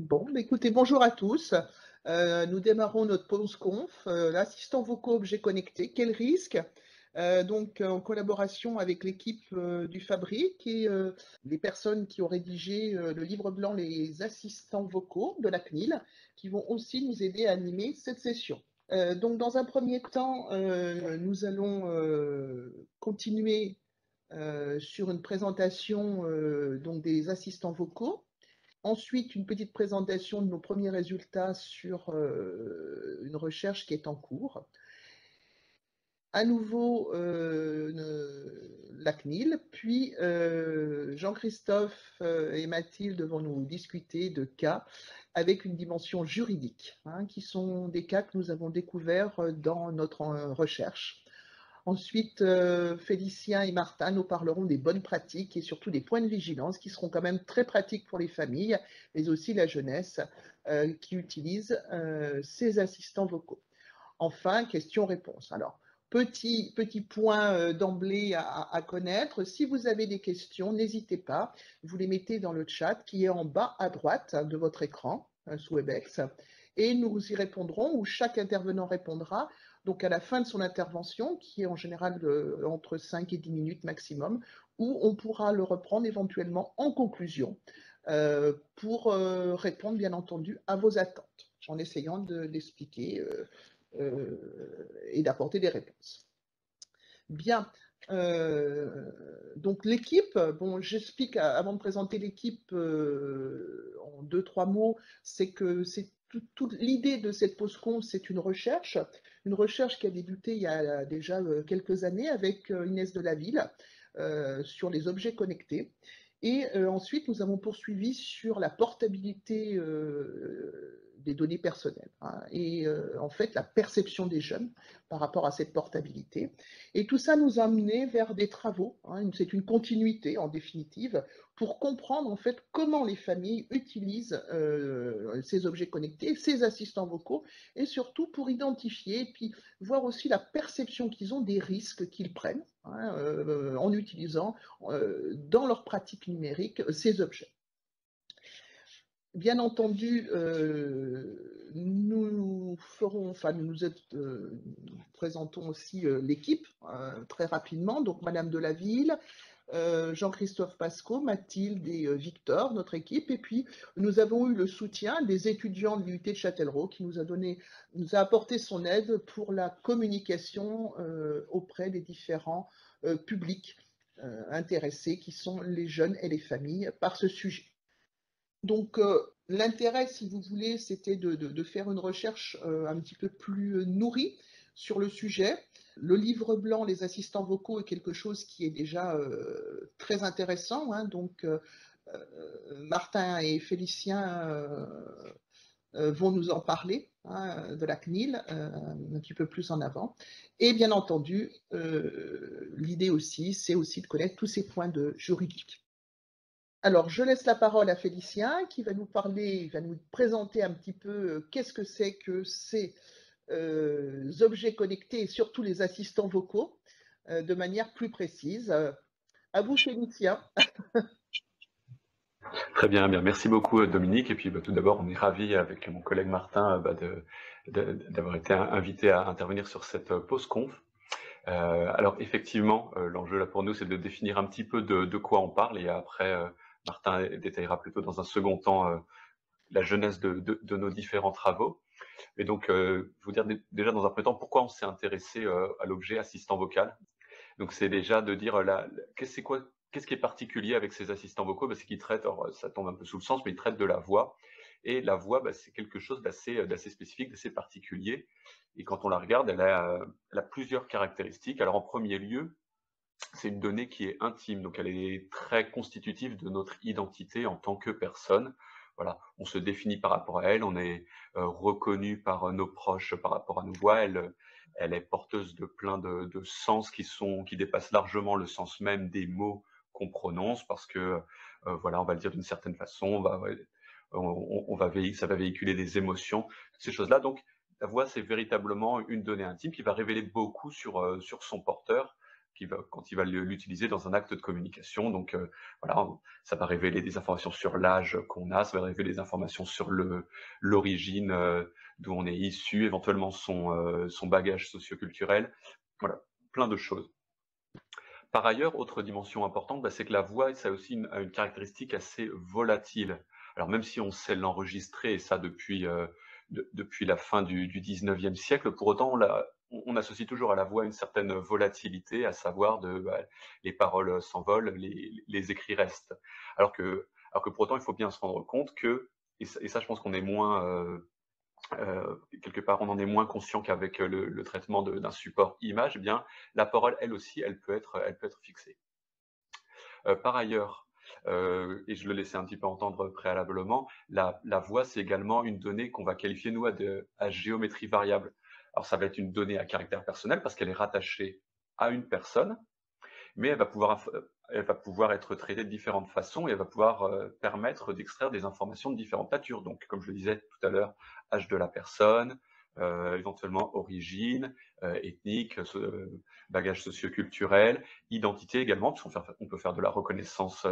Bon, bah, écoutez, bonjour à tous. Nous démarrons notre pause conf, l'assistant vocaux objets connectés, quel risque? En collaboration avec l'équipe, du Fabrique et les personnes qui ont rédigé, le livre blanc Les assistants vocaux de la CNIL, qui vont aussi nous aider à animer cette session. Dans un premier temps, nous allons, continuer, sur une présentation, des assistants vocaux. Ensuite, une petite présentation de nos premiers résultats sur une recherche qui est en cours. À nouveau, la CNIL, puis Jean-Christophe et Mathilde vont nous discuter de cas avec une dimension juridique, hein, qui sont des cas que nous avons découverts dans notre recherche. Ensuite, Félicien et Martin nous parleront des bonnes pratiques et surtout des points de vigilance qui seront quand même très pratiques pour les familles, mais aussi la jeunesse qui utilise ces assistants vocaux. Enfin, questions-réponses. Alors, petit point d'emblée à connaître. Si vous avez des questions, n'hésitez pas. Vous les mettez dans le chat qui est en bas à droite de votre écran sous Webex et nous y répondrons ou chaque intervenant répondra. Donc à la fin de son intervention, qui est en général entre 5 et 10 minutes maximum, où on pourra le reprendre éventuellement en conclusion pour répondre bien entendu à vos attentes, en essayant d'expliquer et d'apporter des réponses. Bien, donc l'équipe, bon, j'explique avant de présenter l'équipe en deux, trois mots, c'est que c'est toute l'idée de cette pause conf, c'est une recherche qui a débuté il y a déjà quelques années avec Inès Delaville sur les objets connectés. Et ensuite, nous avons poursuivi sur la portabilité des données personnelles, hein, et en fait la perception des jeunes par rapport à cette portabilité. Et tout ça nous a amené vers des travaux, hein, c'est une continuité en définitive, pour comprendre en fait comment les familles utilisent ces objets connectés, ces assistants vocaux, et surtout pour identifier et puis voir aussi la perception qu'ils ont des risques qu'ils prennent, hein, en utilisant dans leur pratique numérique ces objets. Bien entendu, nous présentons aussi l'équipe très rapidement. Donc, Madame Delaville, Jean-Christophe Pasco, Mathilde et Victor, notre équipe. Et puis, nous avons eu le soutien des étudiants de l'UT de Châtellerault qui nous a apporté son aide pour la communication auprès des différents publics intéressés, qui sont les jeunes et les familles, par ce sujet. Donc, l'intérêt, si vous voulez, c'était de faire une recherche un petit peu plus nourrie sur le sujet. Le livre blanc, les assistants vocaux, est quelque chose qui est déjà très intéressant, hein. Martin et Félicien vont nous en parler, hein, de la CNIL, un petit peu plus en avant. Et bien entendu, l'idée aussi, c'est aussi de connaître tous ces points de juridique. Alors, je laisse la parole à Félicien qui va nous parler, va nous présenter un petit peu qu'est-ce que c'est que ces objets connectés et surtout les assistants vocaux de manière plus précise. À vous, Félicien. Très bien, bien. Merci beaucoup Dominique. Et puis tout d'abord, on est ravis avec mon collègue Martin d'avoir été invité à intervenir sur cette pause conf. Alors effectivement, l'enjeu là pour nous, c'est de définir un petit peu de quoi on parle et après, Martin détaillera plutôt dans un second temps la genèse de nos différents travaux. Et donc, vous dire déjà dans un premier temps pourquoi on s'est intéressé à l'objet assistant vocal. Donc c'est déjà de dire qu'est-ce qui est particulier avec ces assistants vocaux, c'est qu'ils traitent, alors ça tombe un peu sous le sens, mais ils traitent de la voix. Et la voix, c'est quelque chose d'assez spécifique, d'assez particulier. Et quand on la regarde, elle a plusieurs caractéristiques. Alors en premier lieu, c'est une donnée qui est intime, donc elle est très constitutive de notre identité en tant que personne. Voilà, on se définit par rapport à elle, on est reconnu par nos proches par rapport à nos voix. Elle est porteuse de plein de sens qui dépassent largement le sens même des mots qu'on prononce, parce que voilà, on va le dire d'une certaine façon, ça va véhiculer des émotions, ces choses-là. Donc la voix, c'est véritablement une donnée intime qui va révéler beaucoup sur son porteur. quand il va l'utiliser dans un acte de communication. Donc voilà, ça va révéler des informations sur l'âge qu'on a, ça va révéler des informations sur l'origine d'où on est issu, éventuellement son bagage socioculturel. Voilà, plein de choses. Par ailleurs, autre dimension importante, c'est que la voix, ça a aussi une caractéristique assez volatile. Alors même si on sait l'enregistrer, et ça depuis la fin du 19e siècle, pour autant, on associe toujours à la voix une certaine volatilité, à savoir les paroles s'envolent, les écrits restent. Alors que pour autant, il faut bien se rendre compte que, et ça je pense qu'on est moins, quelque part, on en est moins conscient qu'avec le traitement d'un support image, eh bien, la parole, elle aussi, elle peut être fixée. Par ailleurs, et je le laissais un petit peu entendre préalablement, la voix, c'est également une donnée qu'on va qualifier, nous, à géométrie variable. Alors, ça va être une donnée à caractère personnel parce qu'elle est rattachée à une personne, mais elle va pouvoir être traitée de différentes façons et elle va pouvoir permettre d'extraire des informations de différentes natures. Donc, comme je le disais tout à l'heure, âge de la personne, éventuellement origine, ethnique, bagage socioculturel, identité également, puisqu'on peut faire de la reconnaissance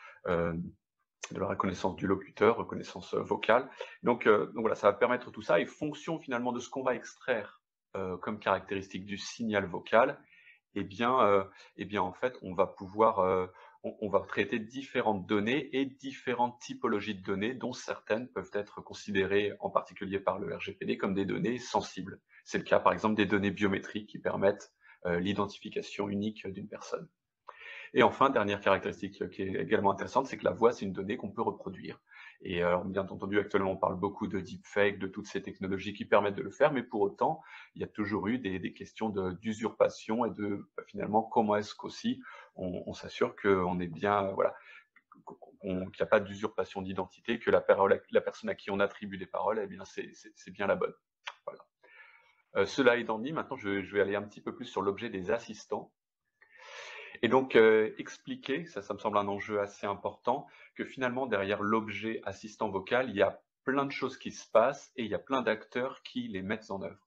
du locuteur, reconnaissance vocale. Donc voilà, ça va permettre tout ça, et fonction finalement de ce qu'on va extraire comme caractéristique du signal vocal, eh bien, en fait, on va pouvoir, on va traiter différentes données et différentes typologies de données, dont certaines peuvent être considérées, en particulier par le RGPD, comme des données sensibles. C'est le cas, par exemple, des données biométriques qui permettent l'identification unique d'une personne. Et enfin, dernière caractéristique qui est également intéressante, c'est que la voix, c'est une donnée qu'on peut reproduire. Et alors, bien entendu, actuellement, on parle beaucoup de deepfake, de toutes ces technologies qui permettent de le faire, mais pour autant, il y a toujours eu des questions d'usurpation et finalement, comment est-ce qu'aussi on s'assure qu'on est bien, voilà, qu'il n'y a pas d'usurpation d'identité, que la personne à qui on attribue des paroles, eh bien, c'est bien la bonne. Voilà. Cela étant dit, maintenant, je vais aller un petit peu plus sur l'objet des assistants. Et donc, expliquer, ça me semble un enjeu assez important, que finalement, derrière l'objet assistant vocal, il y a plein de choses qui se passent et il y a plein d'acteurs qui les mettent en œuvre.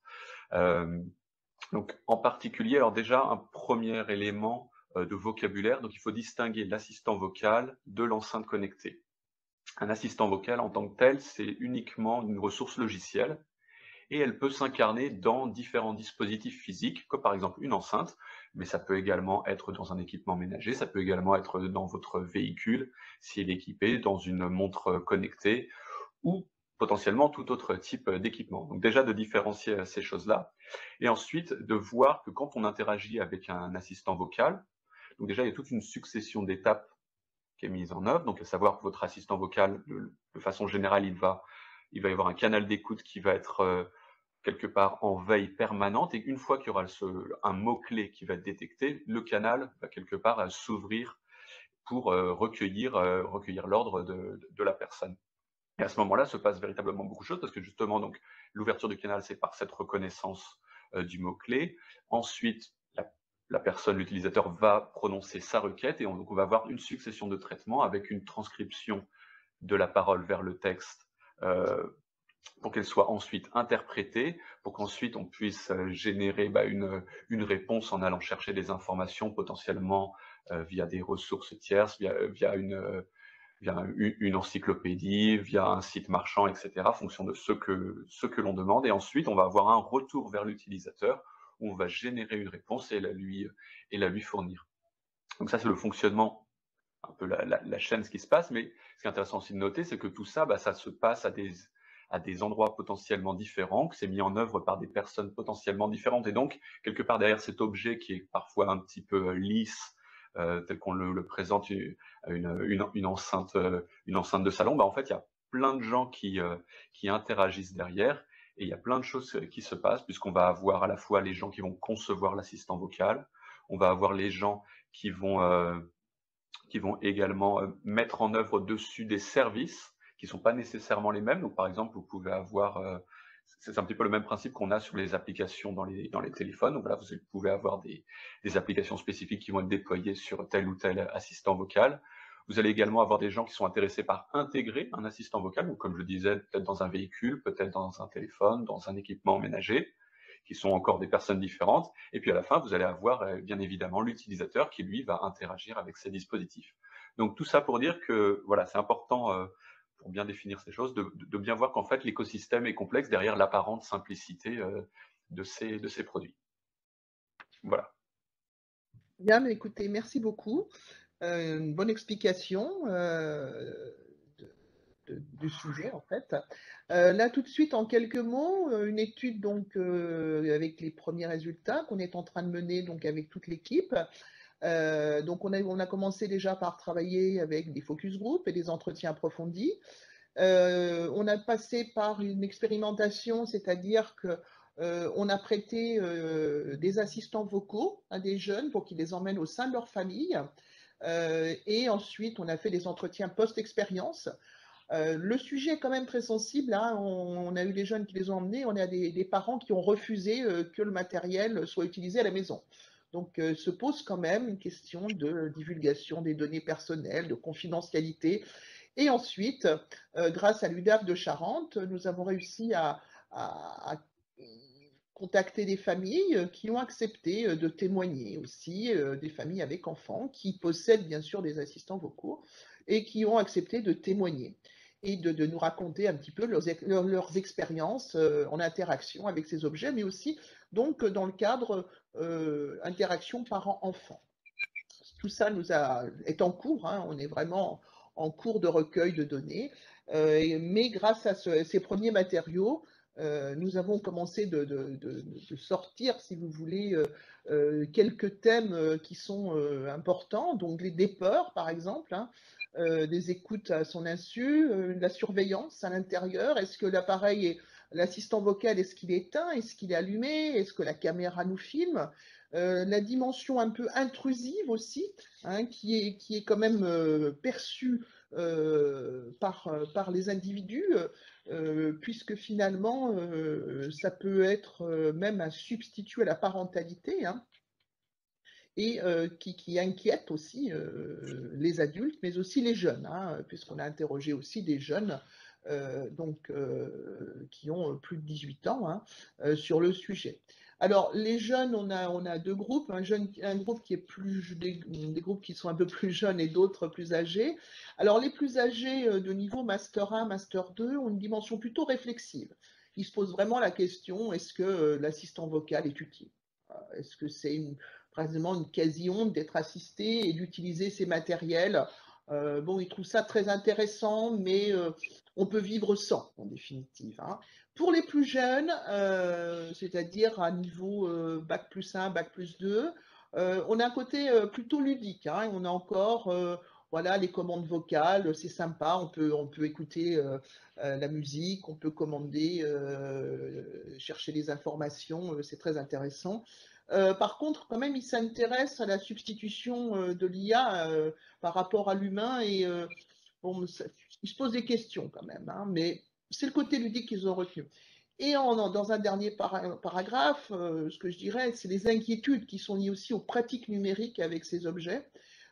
Donc, en particulier, alors déjà, un premier élément de vocabulaire, donc il faut distinguer l'assistant vocal de l'enceinte connectée. Un assistant vocal, en tant que tel, c'est uniquement une ressource logicielle, et elle peut s'incarner dans différents dispositifs physiques, comme par exemple une enceinte, mais ça peut également être dans un équipement ménager, ça peut également être dans votre véhicule, s'il est équipé, dans une montre connectée, ou potentiellement tout autre type d'équipement. Donc déjà de différencier ces choses-là, et ensuite de voir que quand on interagit avec un assistant vocal, donc déjà il y a toute une succession d'étapes qui est mise en œuvre, donc à savoir que votre assistant vocal, de façon générale, il va y avoir un canal d'écoute qui va être quelque part en veille permanente, et une fois qu'il y aura un mot-clé qui va être détecté, le canal va quelque part s'ouvrir pour recueillir l'ordre de la personne. Et à ce moment-là, se passe véritablement beaucoup de choses, parce que justement, donc, l'ouverture du canal, c'est par cette reconnaissance du mot-clé. Ensuite, la personne, l'utilisateur, va prononcer sa requête, et donc on va avoir une succession de traitements avec une transcription de la parole vers le texte pour qu'elle soit ensuite interprétée, pour qu'ensuite on puisse générer une réponse en allant chercher des informations potentiellement via des ressources tierces, via une encyclopédie, via un site marchand, etc., en fonction de ce que l'on demande. Et ensuite, on va avoir un retour vers l'utilisateur où on va générer une réponse et la lui fournir. Donc ça, c'est le fonctionnement, un peu la chaîne, ce qui se passe. Mais ce qui est intéressant aussi de noter, c'est que tout ça, ça se passe à des endroits potentiellement différents, que c'est mis en œuvre par des personnes potentiellement différentes. Et donc, quelque part derrière cet objet qui est parfois un petit peu lisse, tel qu'on le présente, une enceinte de salon, en fait, il y a plein de gens qui interagissent derrière, et il y a plein de choses qui se passent, puisqu'on va avoir à la fois les gens qui vont concevoir l'assistant vocal, on va avoir les gens qui vont également mettre en œuvre dessus des services qui ne sont pas nécessairement les mêmes. Donc, par exemple, vous pouvez avoir, c'est un petit peu le même principe qu'on a sur les applications dans les téléphones. Donc, voilà, vous pouvez avoir des applications spécifiques qui vont être déployées sur tel ou tel assistant vocal. Vous allez également avoir des gens qui sont intéressés par intégrer un assistant vocal, ou comme je le disais, peut-être dans un véhicule, peut-être dans un téléphone, dans un équipement ménager, qui sont encore des personnes différentes. Et puis à la fin, vous allez avoir bien évidemment l'utilisateur qui, lui, va interagir avec ces dispositifs. Donc tout ça pour dire que voilà, c'est important pour bien définir ces choses, de bien voir qu'en fait l'écosystème est complexe derrière l'apparente simplicité de ces produits. Voilà. Bien, mais écoutez, merci beaucoup. Une bonne explication du sujet, en fait. Là, tout de suite, en quelques mots, une étude donc, avec les premiers résultats qu'on est en train de mener donc, avec toute l'équipe. Donc, on a commencé déjà par travailler avec des focus group et des entretiens approfondis. On a passé par une expérimentation, c'est-à-dire que on a prêté des assistants vocaux à des jeunes pour qu'ils les emmènent au sein de leur famille. Et ensuite, on a fait des entretiens post-expérience. Le sujet est quand même très sensible, hein. On a eu des jeunes qui les ont emmenés, on a des parents qui ont refusé que le matériel soit utilisé à la maison. Donc, se pose quand même une question de divulgation des données personnelles, de confidentialité. Et ensuite, grâce à l'UDAF de Charente, nous avons réussi à contacter des familles qui ont accepté de témoigner aussi, des familles avec enfants qui possèdent bien sûr des assistants vocaux et qui ont accepté de témoigner et de nous raconter un petit peu leurs expériences en interaction avec ces objets, mais aussi donc dans le cadre interaction parents-enfants. Tout ça est en cours, hein, on est vraiment en cours de recueil de données, mais grâce à ces premiers matériaux, nous avons commencé de sortir, si vous voulez, quelques thèmes qui sont importants, donc des peurs par exemple, hein, des écoutes à son insu, la surveillance à l'intérieur, est-ce que l'assistant vocal, est-ce qu'il est éteint, est-ce qu'il est allumé, est-ce que la caméra nous filme, la dimension un peu intrusive aussi, hein, qui est quand même perçue par les individus, puisque finalement, ça peut être même un substitut à la parentalité, hein, et qui inquiète aussi les adultes, mais aussi les jeunes, hein, puisqu'on a interrogé aussi des jeunes qui ont plus de 18 ans, hein, sur le sujet. Alors, les jeunes, on a deux groupes, un groupe qui est des groupes qui sont un peu plus jeunes et d'autres plus âgés. Alors, les plus âgés de niveau Master 1, Master 2 ont une dimension plutôt réflexive. Ils se posent vraiment la question, est-ce que l'assistant vocal est utile? Est-ce que c'est vraiment une quasi-honte d'être assisté et d'utiliser ces matériels? Bon, ils trouvent ça très intéressant, mais on peut vivre sans, en définitive, hein. Pour les plus jeunes, c'est-à-dire à niveau bac plus 1, bac plus 2, on a un côté plutôt ludique, hein. On a encore voilà, les commandes vocales, c'est sympa, on peut écouter la musique, on peut commander, chercher des informations, c'est très intéressant. Par contre, quand même, ils s'intéressent à la substitution de l'IA par rapport à l'humain et bon, ils se posent des questions quand même, hein, mais c'est le côté ludique qu'ils ont retenu. Et dans un dernier paragraphe, ce que je dirais, c'est les inquiétudes qui sont liées aussi aux pratiques numériques avec ces objets.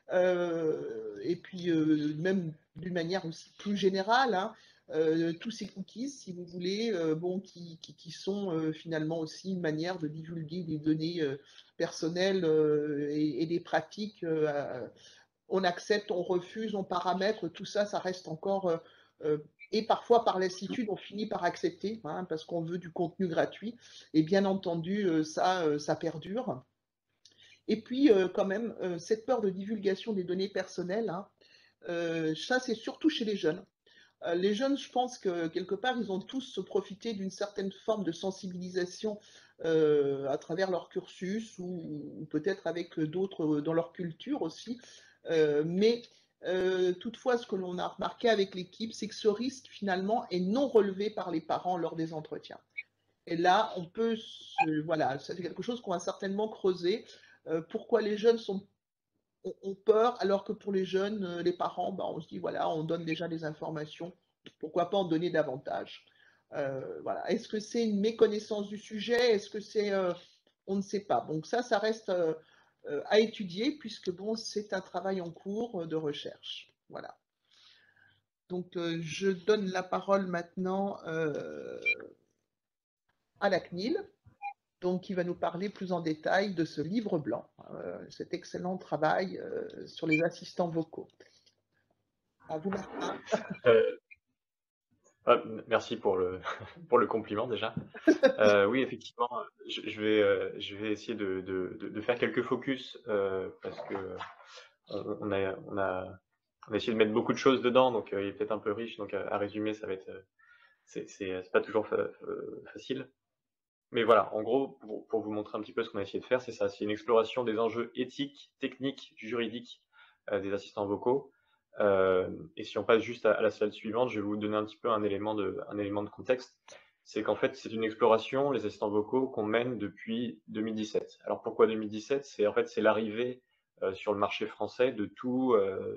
Et puis, même d'une manière aussi plus générale, hein, tous ces cookies, si vous voulez, bon, qui sont finalement aussi une manière de divulguer des données personnelles et des pratiques. On accepte, on refuse, on paramètre, tout ça, ça reste encore. Et parfois, par lassitude, on finit par accepter, hein, parce qu'on veut du contenu gratuit. Et bien entendu, ça perdure. Et puis, quand même, cette peur de divulgation des données personnelles, hein, ça, c'est surtout chez les jeunes. Les jeunes, je pense que quelque part, ils ont tous profité d'une certaine forme de sensibilisation à travers leur cursus ou peut-être avec d'autres dans leur culture aussi. Mais toutefois, ce que l'on a remarqué avec l'équipe, c'est que ce risque, finalement, est non relevé par les parents lors des entretiens. Et là, voilà, c'est quelque chose qu'on va certainement creuser. Pourquoi les jeunes ont peur, alors que pour les jeunes, les parents, bah, on se dit, voilà, on donne déjà des informations, pourquoi pas en donner davantage? Voilà. Est-ce que c'est une méconnaissance du sujet? Est-ce que c'est... on ne sait pas. Donc ça reste à étudier, puisque bon, c'est un travail en cours de recherche. Voilà. Donc je donne la parole maintenant à la CNIL. donc qui va nous parler plus en détail de ce livre blanc, cet excellent travail sur les assistants vocaux. À vous, Martin. Euh, Merci pour le, pour le compliment déjà. Oui, effectivement, je vais essayer de faire quelques focus parce que on a essayé de mettre beaucoup de choses dedans, donc il est peut-être un peu riche, donc à résumer, ça va être, c'est pas toujours facile. Mais voilà, en gros, pour vous montrer un petit peu ce qu'on a essayé de faire, c'est ça, c'est une exploration des enjeux éthiques, techniques, juridiques des assistants vocaux. Et si on passe juste à la slide suivante, je vais vous donner un petit peu un élément de contexte. C'est qu'en fait, c'est une exploration, les assistants vocaux, qu'on mène depuis 2017. Alors pourquoi 2017? C'est en fait c'est l'arrivée sur le marché français de tous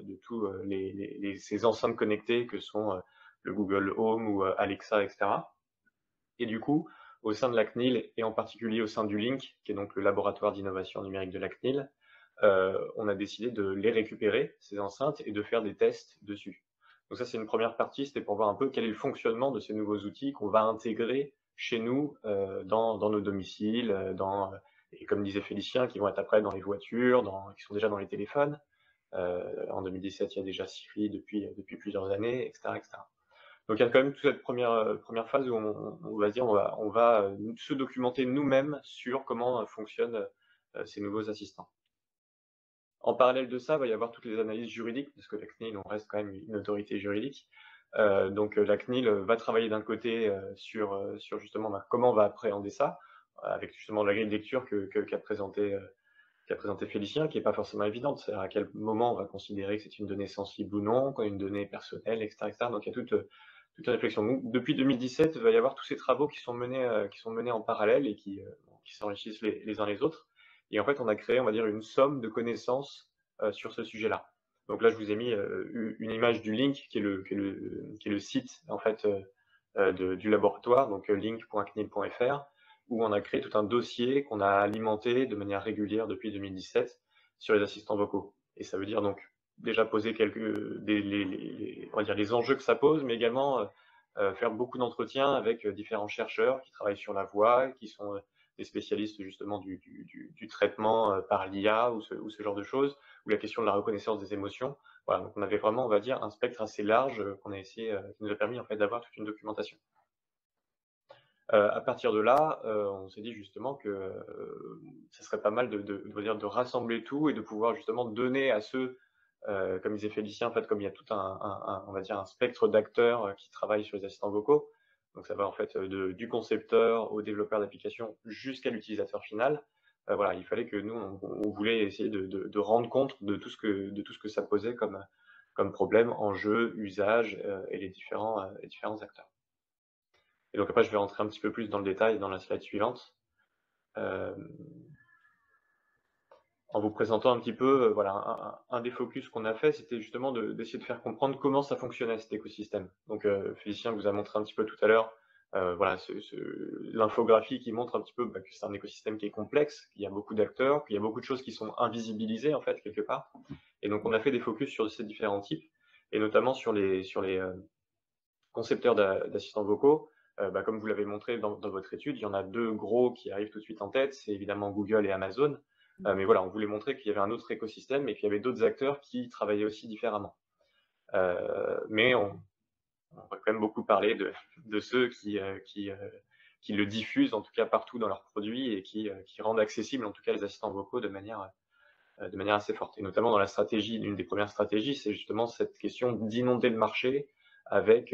ces enceintes connectées que sont le Google Home ou Alexa, etc. Et du coup, au sein de la CNIL et en particulier au sein du LINC, qui est donc le laboratoire d'innovation numérique de la CNIL, on a décidé de les récupérer, ces enceintes, et de faire des tests dessus. Donc ça, c'est une première partie, c'était pour voir un peu quel est le fonctionnement de ces nouveaux outils qu'on va intégrer chez nous, dans nos domiciles, et comme disait Félicien, qui vont être après dans les voitures, qui sont déjà dans les téléphones. En 2017, il y a déjà Siri depuis plusieurs années, etc., etc. Donc il y a quand même toute cette première phase où on va dire on va se documenter nous-mêmes sur comment fonctionnent ces nouveaux assistants. En parallèle de ça, il va y avoir toutes les analyses juridiques, parce que la CNIL, on reste quand même une autorité juridique. Donc la CNIL va travailler d'un côté sur justement comment on va appréhender ça, avec justement la grille de lecture qu'a présenté Félicien, qui n'est pas forcément évidente. C'est-à-dire à quel moment on va considérer que c'est une donnée sensible ou non, quoi, une donnée personnelle, etc., etc. Donc il y a toute une réflexion. Donc, depuis 2017, il va y avoir tous ces travaux qui sont menés en parallèle et qui s'enrichissent les uns les autres. Et en fait, on a créé, on va dire, une somme de connaissances sur ce sujet-là. Donc là, je vous ai mis une image du LINC, qui est le site en fait du laboratoire, donc link.cnil.fr, où on a créé tout un dossier qu'on a alimenté de manière régulière depuis 2017 sur les assistants vocaux. Et ça veut dire donc déjà poser on va dire les enjeux que ça pose, mais également faire beaucoup d'entretiens avec différents chercheurs qui travaillent sur la voix, qui sont des spécialistes justement du traitement par l'IA ou ce genre de choses, ou la question de la reconnaissance des émotions. Voilà, donc on avait vraiment, on va dire, un spectre assez large qu'on a essayé, qui nous a permis en fait d'avoir toute une documentation. À partir de là, on s'est dit justement que ça serait pas mal de rassembler tout et de pouvoir justement donner à ceux, comme disait Félicien, en fait, comme il y a tout on va dire un spectre d'acteurs qui travaillent sur les assistants vocaux, donc ça va en fait du concepteur au développeur d'application jusqu'à l'utilisateur final. Voilà, il fallait que nous, on voulait essayer de rendre compte de tout ce que ça posait comme problème, enjeu, usage et les différents acteurs. Et donc après, je vais rentrer un petit peu plus dans le détail dans la slide suivante, en vous présentant un petit peu, voilà, un des focus qu'on a fait, c'était justement d'essayer de faire comprendre comment ça fonctionnait cet écosystème. Donc Félicien vous a montré un petit peu tout à l'heure, voilà, l'infographie qui montre un petit peu que c'est un écosystème qui est complexe, qu'il y a beaucoup d'acteurs, qu'il y a beaucoup de choses qui sont invisibilisées en fait quelque part. Et donc on a fait des focus sur ces différents types, et notamment sur les concepteurs d'assistants vocaux. Comme vous l'avez montré dans votre étude, il y en a deux gros qui arrivent tout de suite en tête, c'est évidemment Google et Amazon. Mais voilà, on voulait montrer qu'il y avait un autre écosystème et qu'il y avait d'autres acteurs qui travaillaient aussi différemment. Mais on va quand même beaucoup parler de ceux qui le diffusent, en tout cas partout dans leurs produits, et qui rendent accessibles en tout cas les assistants vocaux de manière assez forte. Et notamment dans la stratégie, l'une des premières stratégies, c'est justement cette question d'inonder le marché avec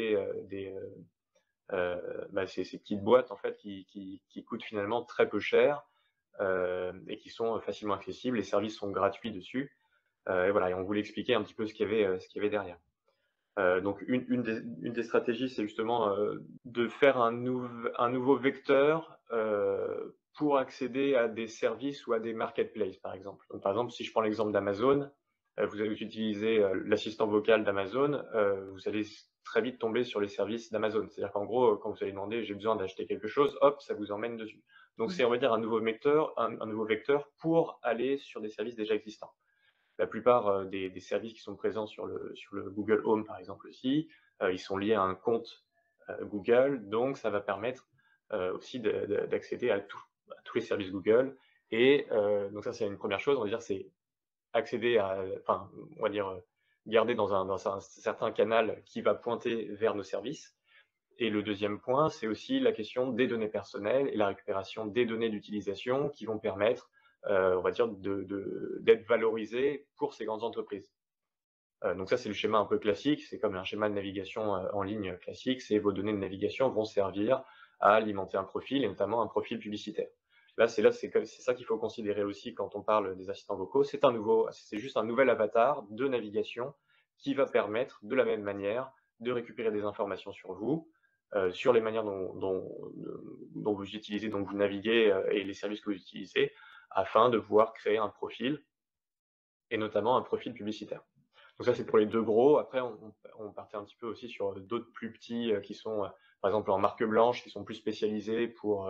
ces petites boîtes en fait qui coûtent finalement très peu cher et qui sont facilement accessibles. Les services sont gratuits dessus. Et voilà, et on voulait expliquer un petit peu ce qu'il y avait derrière. Donc une des stratégies, c'est justement de faire un nouveau vecteur pour accéder à des services ou à des marketplaces, par exemple. Donc, par exemple, si je prends l'exemple d'Amazon, vous allez utiliser l'assistant vocal d'Amazon, vous allez très vite tomber sur les services d'Amazon. C'est-à-dire qu'en gros, quand vous allez demander j'ai besoin d'acheter quelque chose, hop, ça vous emmène dessus. Donc c'est, on va dire, un nouveau vecteur pour aller sur des services déjà existants. La plupart des services qui sont présents sur le Google Home, par exemple aussi, ils sont liés à un compte Google, donc ça va permettre aussi d'accéder à tout. tous les services Google. Et donc ça, c'est une première chose, on va dire, c'est accéder à, enfin, on va dire, garder dans un certain canal qui va pointer vers nos services. Et le deuxième point, c'est aussi la question des données personnelles et la récupération des données d'utilisation qui vont permettre, on va dire, d'être valorisées pour ces grandes entreprises. Donc ça, c'est le schéma un peu classique, c'est comme un schéma de navigation en ligne classique, c'est vos données de navigation vont servir à alimenter un profil, et notamment un profil publicitaire. C'est ça qu'il faut considérer aussi quand on parle des assistants vocaux, c'est juste un nouvel avatar de navigation qui va permettre, de la même manière, de récupérer des informations sur vous, sur les manières dont vous utilisez, dont vous naviguez et les services que vous utilisez, afin de pouvoir créer un profil, et notamment un profil publicitaire. Donc ça, c'est pour les deux gros. Après, on partait un petit peu aussi sur d'autres plus petits qui sont, par exemple, en marque blanche, qui sont plus spécialisés pour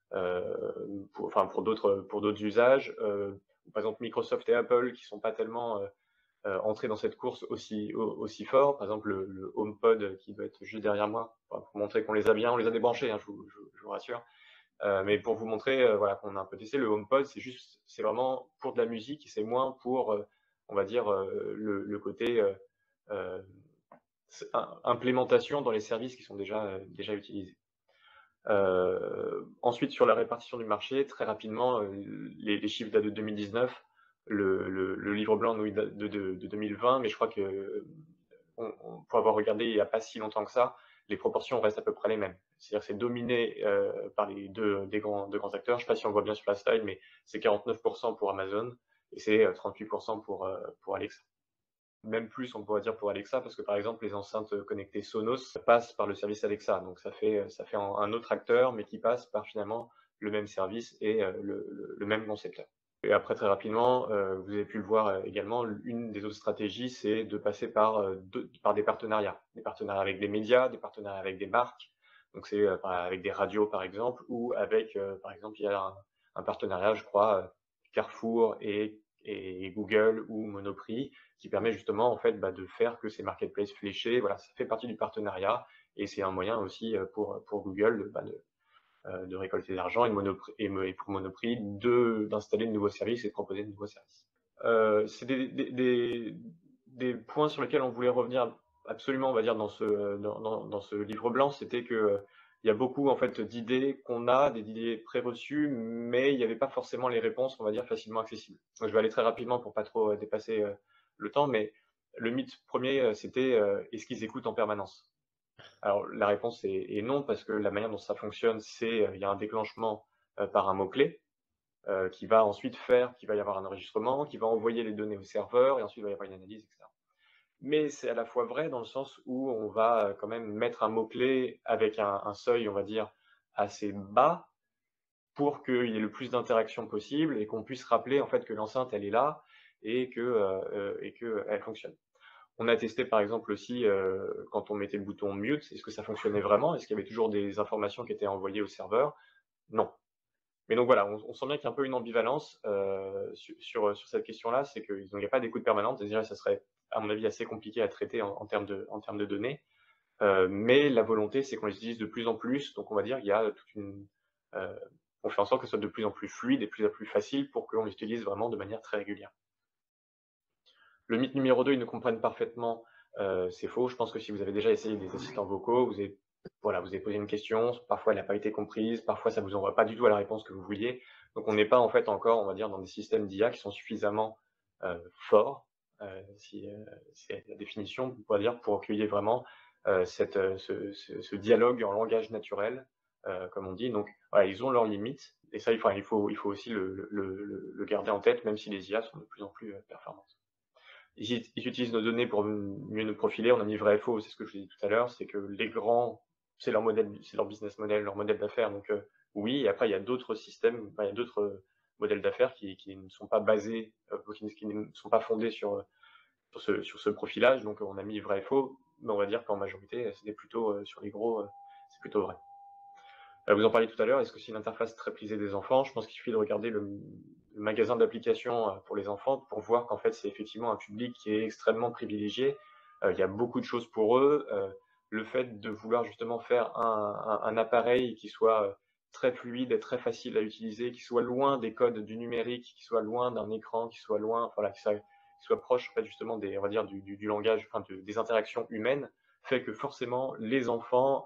d'autres usages. Par exemple, Microsoft et Apple, qui sont pas tellement entrés dans cette course aussi fort. Par exemple, le HomePod, qui doit être juste derrière moi, pour montrer qu'on les a bien, on les a débranchés, hein, je vous rassure. Mais pour vous montrer voilà, qu'on a un peu testé, le HomePod, c'est vraiment pour de la musique, et c'est moins pour, on va dire, le côté implémentation dans les services qui sont déjà utilisés. Ensuite, sur la répartition du marché, très rapidement, les chiffres datent de 2019, le livre blanc nous date de 2020, mais je crois que pour avoir regardé il n'y a pas si longtemps que ça, les proportions restent à peu près les mêmes. C'est-à-dire que c'est dominé par les deux grands acteurs. Je ne sais pas si on voit bien sur la slide, mais c'est 49% pour Amazon et c'est 38% pour Alexa. Même plus, on pourrait dire, pour Alexa, parce que par exemple, les enceintes connectées Sonos passent par le service Alexa. Donc ça fait un autre acteur, mais qui passe par finalement le même service et le même concepteur. Et après, très rapidement, vous avez pu le voir également, une des autres stratégies, c'est de passer par des partenariats avec des médias, des partenariats avec des marques. Donc c'est avec des radios, par exemple, ou avec, par exemple, il y a un partenariat, je crois, Carrefour et Google ou Monoprix, qui permet justement en fait de faire que ces marketplaces fléchés, voilà, ça fait partie du partenariat, et c'est un moyen aussi pour Google de récolter de l'argent, et pour Monoprix d'installer de nouveaux services et de proposer de nouveaux services. C'est des points sur lesquels on voulait revenir absolument, on va dire, dans ce livre blanc, c'était que il y a beaucoup en fait d'idées qu'on a, des idées préreçues, mais il n'y avait pas forcément les réponses, on va dire, facilement accessibles. Je vais aller très rapidement pour pas trop dépasser le temps, mais le mythe premier, c'était est-ce qu'ils écoutent en permanence? Alors la réponse est non, parce que la manière dont ça fonctionne, c'est il y a un déclenchement par un mot-clé qui va ensuite faire qu'il va y avoir un enregistrement, qui va envoyer les données au serveur, et ensuite il va y avoir une analyse, etc. Mais c'est à la fois vrai dans le sens où on va quand même mettre un mot-clé avec un seuil, on va dire, assez bas pour qu'il y ait le plus d'interactions possible et qu'on puisse rappeler en fait que l'enceinte elle est là et que elle fonctionne. On a testé par exemple aussi quand on mettait le bouton mute, est-ce que ça fonctionnait vraiment? Est-ce qu'il y avait toujours des informations qui étaient envoyées au serveur? Non. Mais donc voilà, on sent bien qu'il y a un peu une ambivalence sur cette question-là, c'est qu'il n'y a pas d'écoute permanente. Déjà, ça serait, à mon avis, assez compliqué à traiter en termes de données. Mais la volonté, c'est qu'on les utilise de plus en plus. Donc on va dire qu'il y a on fait en sorte que ce soit de plus en plus fluide et de plus en plus facile pour qu'on les utilise vraiment de manière très régulière. Le mythe numéro 2, ils nous comprennent parfaitement. C'est faux. Je pense que si vous avez déjà essayé des assistants vocaux, vous avez posé une question, parfois elle n'a pas été comprise, parfois ça ne vous envoie pas du tout à la réponse que vous vouliez. Donc on n'est pas en fait encore, on va dire, dans des systèmes d'IA qui sont suffisamment forts, c'est la définition, on pourrait dire, pour qu'il y ait vraiment ce dialogue en langage naturel, comme on dit. Donc voilà, ils ont leurs limites, et ça, il faut aussi le garder en tête, même si les IA sont de plus en plus performantes. Ils utilisent nos données pour mieux nous profiler. On a mis vrai et faux, c'est ce que je vous ai dit tout à l'heure, c'est que les grands, c'est leur business model, leur modèle d'affaires. Donc oui, et après il y a d'autres systèmes, il y a d'autres modèles d'affaires qui ne sont pas basés, qui ne sont pas fondés sur ce profilage. Donc on a mis vrai et faux, mais on va dire qu'en majorité, c'était plutôt sur les gros, c'est plutôt vrai. Vous en parliez tout à l'heure, est-ce que c'est une interface très prisée des enfants? Je pense qu'il suffit de regarder le magasin d'applications pour les enfants pour voir qu'en fait, c'est effectivement un public qui est extrêmement privilégié. Il y a beaucoup de choses pour eux. Le fait de vouloir justement faire un appareil qui soit très fluide et très facile à utiliser, qui soit loin des codes du numérique, qui soit loin d'un écran, qui soit loin, voilà, qui soit proche en fait, justement on va dire du langage, enfin, des interactions humaines, fait que forcément les enfants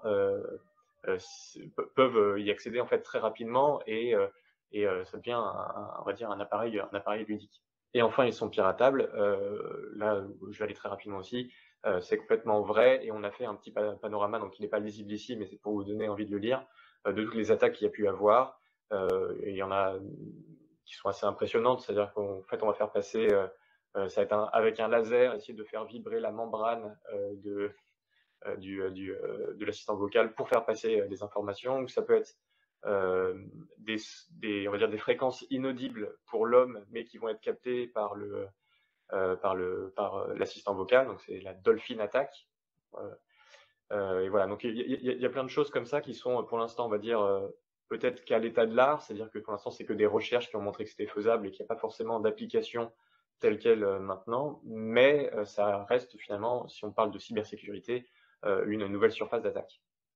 peuvent y accéder en fait très rapidement et ça devient on va dire un appareil ludique. Et enfin, ils sont piratables. Là, je vais aller très rapidement aussi. C'est complètement vrai et on a fait un petit panorama, donc il n'est pas lisible ici, mais c'est pour vous donner envie de le lire, de toutes les attaques qu'il y a pu avoir. Et il y en a qui sont assez impressionnantes, c'est-à-dire qu'en fait, on va faire passer, ça va être avec un laser, essayer de faire vibrer la membrane de l'assistant vocal pour faire passer des informations, ou ça peut être on va dire des fréquences inaudibles pour l'homme, mais qui vont être captées par l'assistant vocal, donc c'est la Dolphin Attack. Et voilà, donc il y a plein de choses comme ça qui sont pour l'instant, on va dire, peut-être qu'à l'état de l'art, c'est-à-dire que pour l'instant, c'est que des recherches qui ont montré que c'était faisable et qu'il n'y a pas forcément d'application telle quelle maintenant, mais ça reste finalement, si on parle de cybersécurité, une nouvelle surface d'attaque.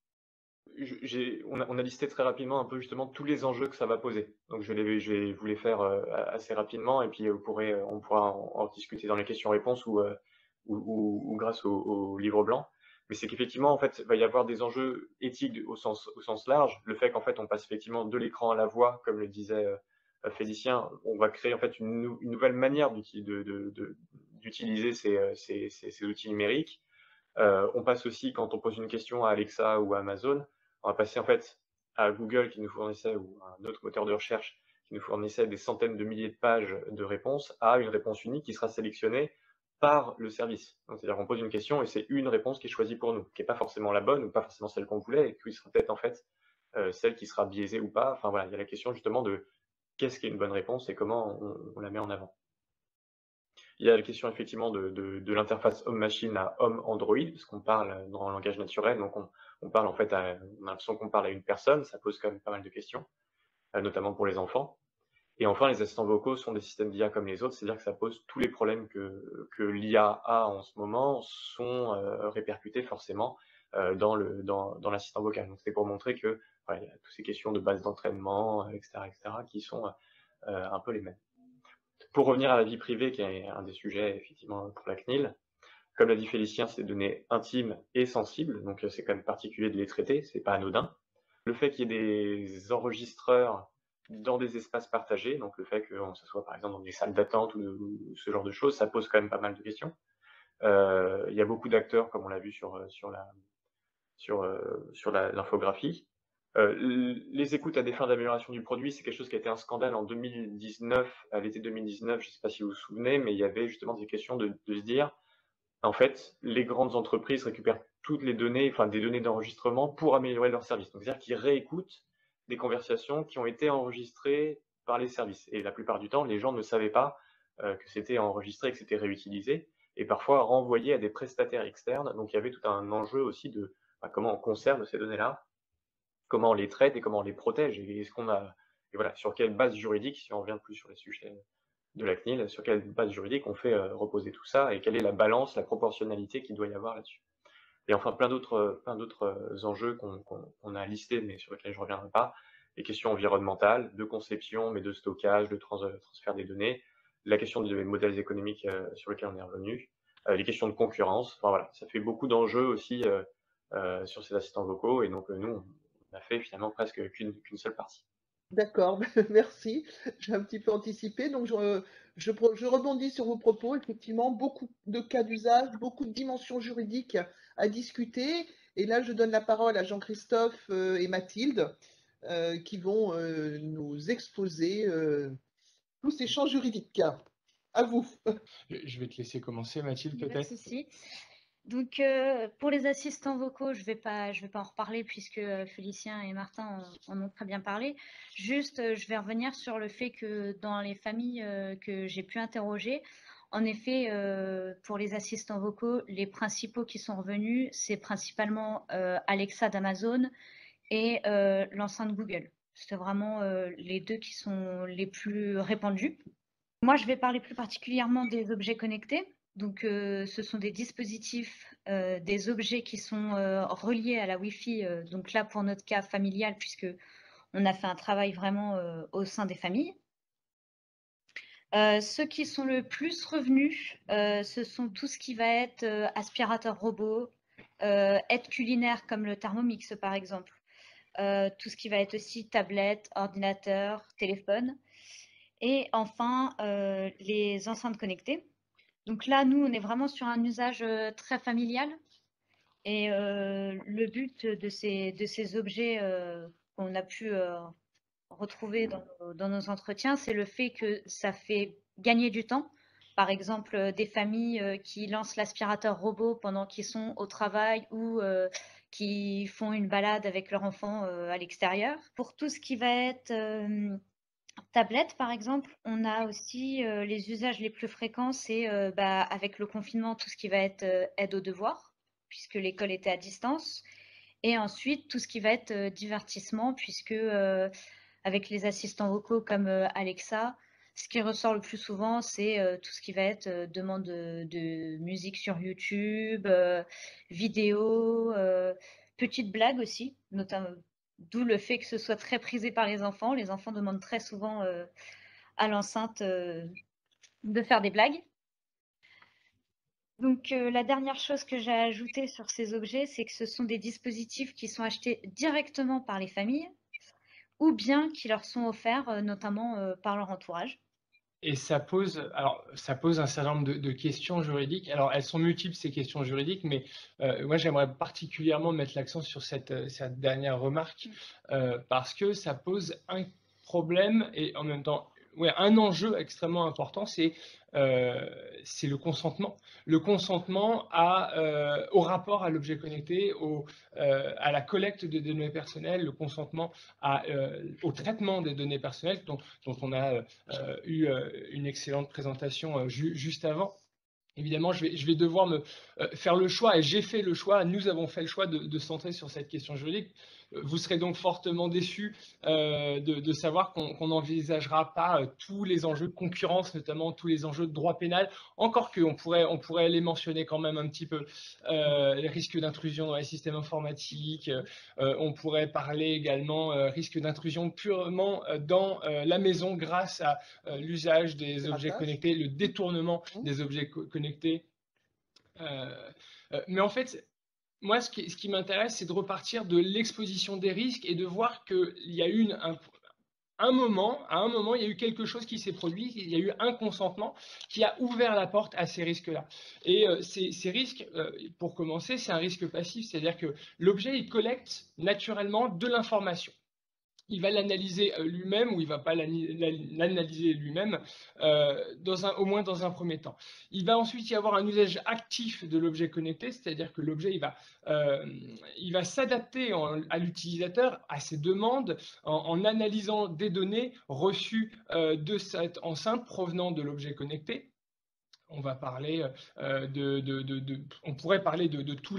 On a listé très rapidement un peu justement tous les enjeux que ça va poser. Donc je vais vous les faire assez rapidement et puis on pourra en discuter dans les questions-réponses ou grâce au livre blanc. Mais c'est qu'effectivement, en fait, il va y avoir des enjeux éthiques au sens large. Le fait qu'en fait, on passe effectivement de l'écran à la voix, comme le disait Félicien, on va créer en fait une nouvelle manière d'utiliser ces outils numériques. On passe aussi, quand on pose une question à Alexa ou à Amazon, on va passer en fait à Google qui nous fournissait, ou à un autre moteur de recherche qui nous fournissait des centaines de milliers de pages de réponses, à une réponse unique qui sera sélectionnée par le service. C'est-à-dire qu'on pose une question et c'est une réponse qui est choisie pour nous, qui n'est pas forcément la bonne ou pas forcément celle qu'on voulait, et qui sera peut-être en fait celle qui sera biaisée ou pas. Enfin voilà, il y a la question justement de qu'est-ce qui est une bonne réponse et comment on la met en avant. Il y a la question effectivement de l'interface homme-machine à homme-Android, parce qu'on parle dans un langage naturel, donc on parle en fait on a l'impression qu'on parle à une personne, ça pose quand même pas mal de questions, notamment pour les enfants. Et enfin, les assistants vocaux sont des systèmes d'IA comme les autres, c'est-à-dire que ça pose tous les problèmes que l'IA a en ce moment sont répercutés forcément dans l'assistant vocal. Donc c'est pour montrer que voilà, il y a toutes ces questions de base d'entraînement, etc., qui sont un peu les mêmes. Pour revenir à la vie privée, qui est un des sujets effectivement pour la CNIL, comme l'a dit Félicien, c'est des données intimes et sensibles, donc c'est quand même particulier de les traiter, c'est pas anodin. Le fait qu'il y ait des enregistreurs dans des espaces partagés, donc le fait que ce soit par exemple dans des salles d'attente ou ce genre de choses, ça pose quand même pas mal de questions. Il y a beaucoup d'acteurs, comme on l'a vu sur l'infographie. Les écoutes à des fins d'amélioration du produit, c'est quelque chose qui a été un scandale en 2019, à l'été 2019, je ne sais pas si vous vous souvenez, mais il y avait justement des questions de se dire, en fait, les grandes entreprises récupèrent toutes les données, enfin des données d'enregistrement pour améliorer leur service. Donc, c'est-à-dire qu'ils réécoutent des conversations qui ont été enregistrées par les services. Et la plupart du temps, les gens ne savaient pas que c'était enregistré, que c'était réutilisé, et parfois renvoyé à des prestataires externes. Donc, il y avait tout un enjeu aussi de comment on conserve ces données-là, comment on les traite et comment on les protège. Et est-ce qu'on a, et voilà, sur quelle base juridique, si on revient plus sur les sujets de la CNIL, sur quelle base juridique on fait reposer tout ça et quelle est la balance, la proportionnalité qu'il doit y avoir là-dessus. Et enfin, plein d'autres enjeux qu'on a listés, mais sur lesquels je ne reviendrai pas. Les questions environnementales, de conception, mais de stockage, de transfert des données, la question des modèles économiques sur lesquels on est revenu, les questions de concurrence. Enfin voilà, ça fait beaucoup d'enjeux aussi sur ces assistants vocaux. Et donc, nous, on a fait finalement presque qu'une seule partie. D'accord, merci. J'ai un petit peu anticipé. Donc, je rebondis sur vos propos. Effectivement, beaucoup de cas d'usage, beaucoup de dimensions juridiques à discuter. Et là, je donne la parole à Jean-Christophe et Mathilde qui vont nous exposer tous ces champs juridiques. À vous. Je vais te laisser commencer, Mathilde, Pas de peut-être. souci. Donc, pour les assistants vocaux, je vais pas en reparler puisque Félicien et Martin en ont très bien parlé. Juste, je vais revenir sur le fait que dans les familles que j'ai pu interroger, en effet, pour les assistants vocaux, les principaux qui sont revenus, c'est principalement Alexa d'Amazon et l'enceinte Google. C'est vraiment les deux qui sont les plus répandus. Moi, je vais parler plus particulièrement des objets connectés. Donc, ce sont des dispositifs, des objets qui sont reliés à la Wi-Fi. Donc là, pour notre cas familial, puisque On a fait un travail vraiment au sein des familles. Ceux qui sont le plus revenus, ce sont tout ce qui va être aspirateur robot, aide culinaire comme le Thermomix par exemple, tout ce qui va être aussi tablette, ordinateur, téléphone, et enfin les enceintes connectées. Donc là, nous, on est vraiment sur un usage très familial, et le but de ces objets qu'on a pu retrouver dans nos entretiens, c'est le fait que ça fait gagner du temps. Par exemple, des familles qui lancent l'aspirateur robot pendant qu'ils sont au travail ou qui font une balade avec leur enfant à l'extérieur. Pour tout ce qui va être tablette, par exemple, on a aussi les usages les plus fréquents, c'est avec le confinement, tout ce qui va être aide aux devoirs, puisque l'école était à distance. Et ensuite, tout ce qui va être divertissement, puisque avec les assistants vocaux comme Alexa, ce qui ressort le plus souvent, c'est tout ce qui va être demande de musique sur YouTube, vidéo, petites blagues aussi, notamment, d'où le fait que ce soit très prisé par les enfants. Les enfants demandent très souvent à l'enceinte de faire des blagues. Donc la dernière chose que j'ai ajoutée sur ces objets, c'est que ce sont des dispositifs qui sont achetés directement par les familles ou bien qui leur sont offerts, notamment par leur entourage. Et ça pose un certain nombre de questions juridiques. Alors, elles sont multiples, ces questions juridiques, mais moi, j'aimerais particulièrement mettre l'accent sur cette dernière remarque, parce que ça pose un problème et en même temps, un enjeu extrêmement important, c'est le consentement. Le consentement au rapport à l'objet connecté, à la collecte de données personnelles, le consentement au traitement des données personnelles, dont on a eu une excellente présentation juste avant. Évidemment, je vais devoir me faire le choix, et j'ai fait le choix, nous avons fait le choix de se centrer sur cette question juridique. Vous serez donc fortement déçus de savoir qu'on n'envisagera pas tous les enjeux de concurrence, notamment tous les enjeux de droit pénal, encore qu'on pourrait les mentionner quand même un petit peu. Les risques d'intrusion dans les systèmes informatiques, on pourrait parler également risque d'intrusion purement dans la maison grâce à l'usage des objets connectés, le détournement des objets connectés. Mais en fait, moi, ce qui m'intéresse, c'est de repartir de l'exposition des risques et de voir qu'il y a eu à un moment, il y a eu quelque chose qui s'est produit, il y a eu un consentement qui a ouvert la porte à ces risques-là. Et ces risques, pour commencer, c'est un risque passif, c'est-à-dire que l'objet, il collecte naturellement de l'information. Il va l'analyser lui-même ou il ne va pas l'analyser lui-même, au moins dans un premier temps. Il va ensuite y avoir un usage actif de l'objet connecté, c'est-à-dire que l'objet il va s'adapter à l'utilisateur, à ses demandes, en analysant des données reçues de cette enceinte provenant de l'objet connecté. On va parler on pourrait parler de toutes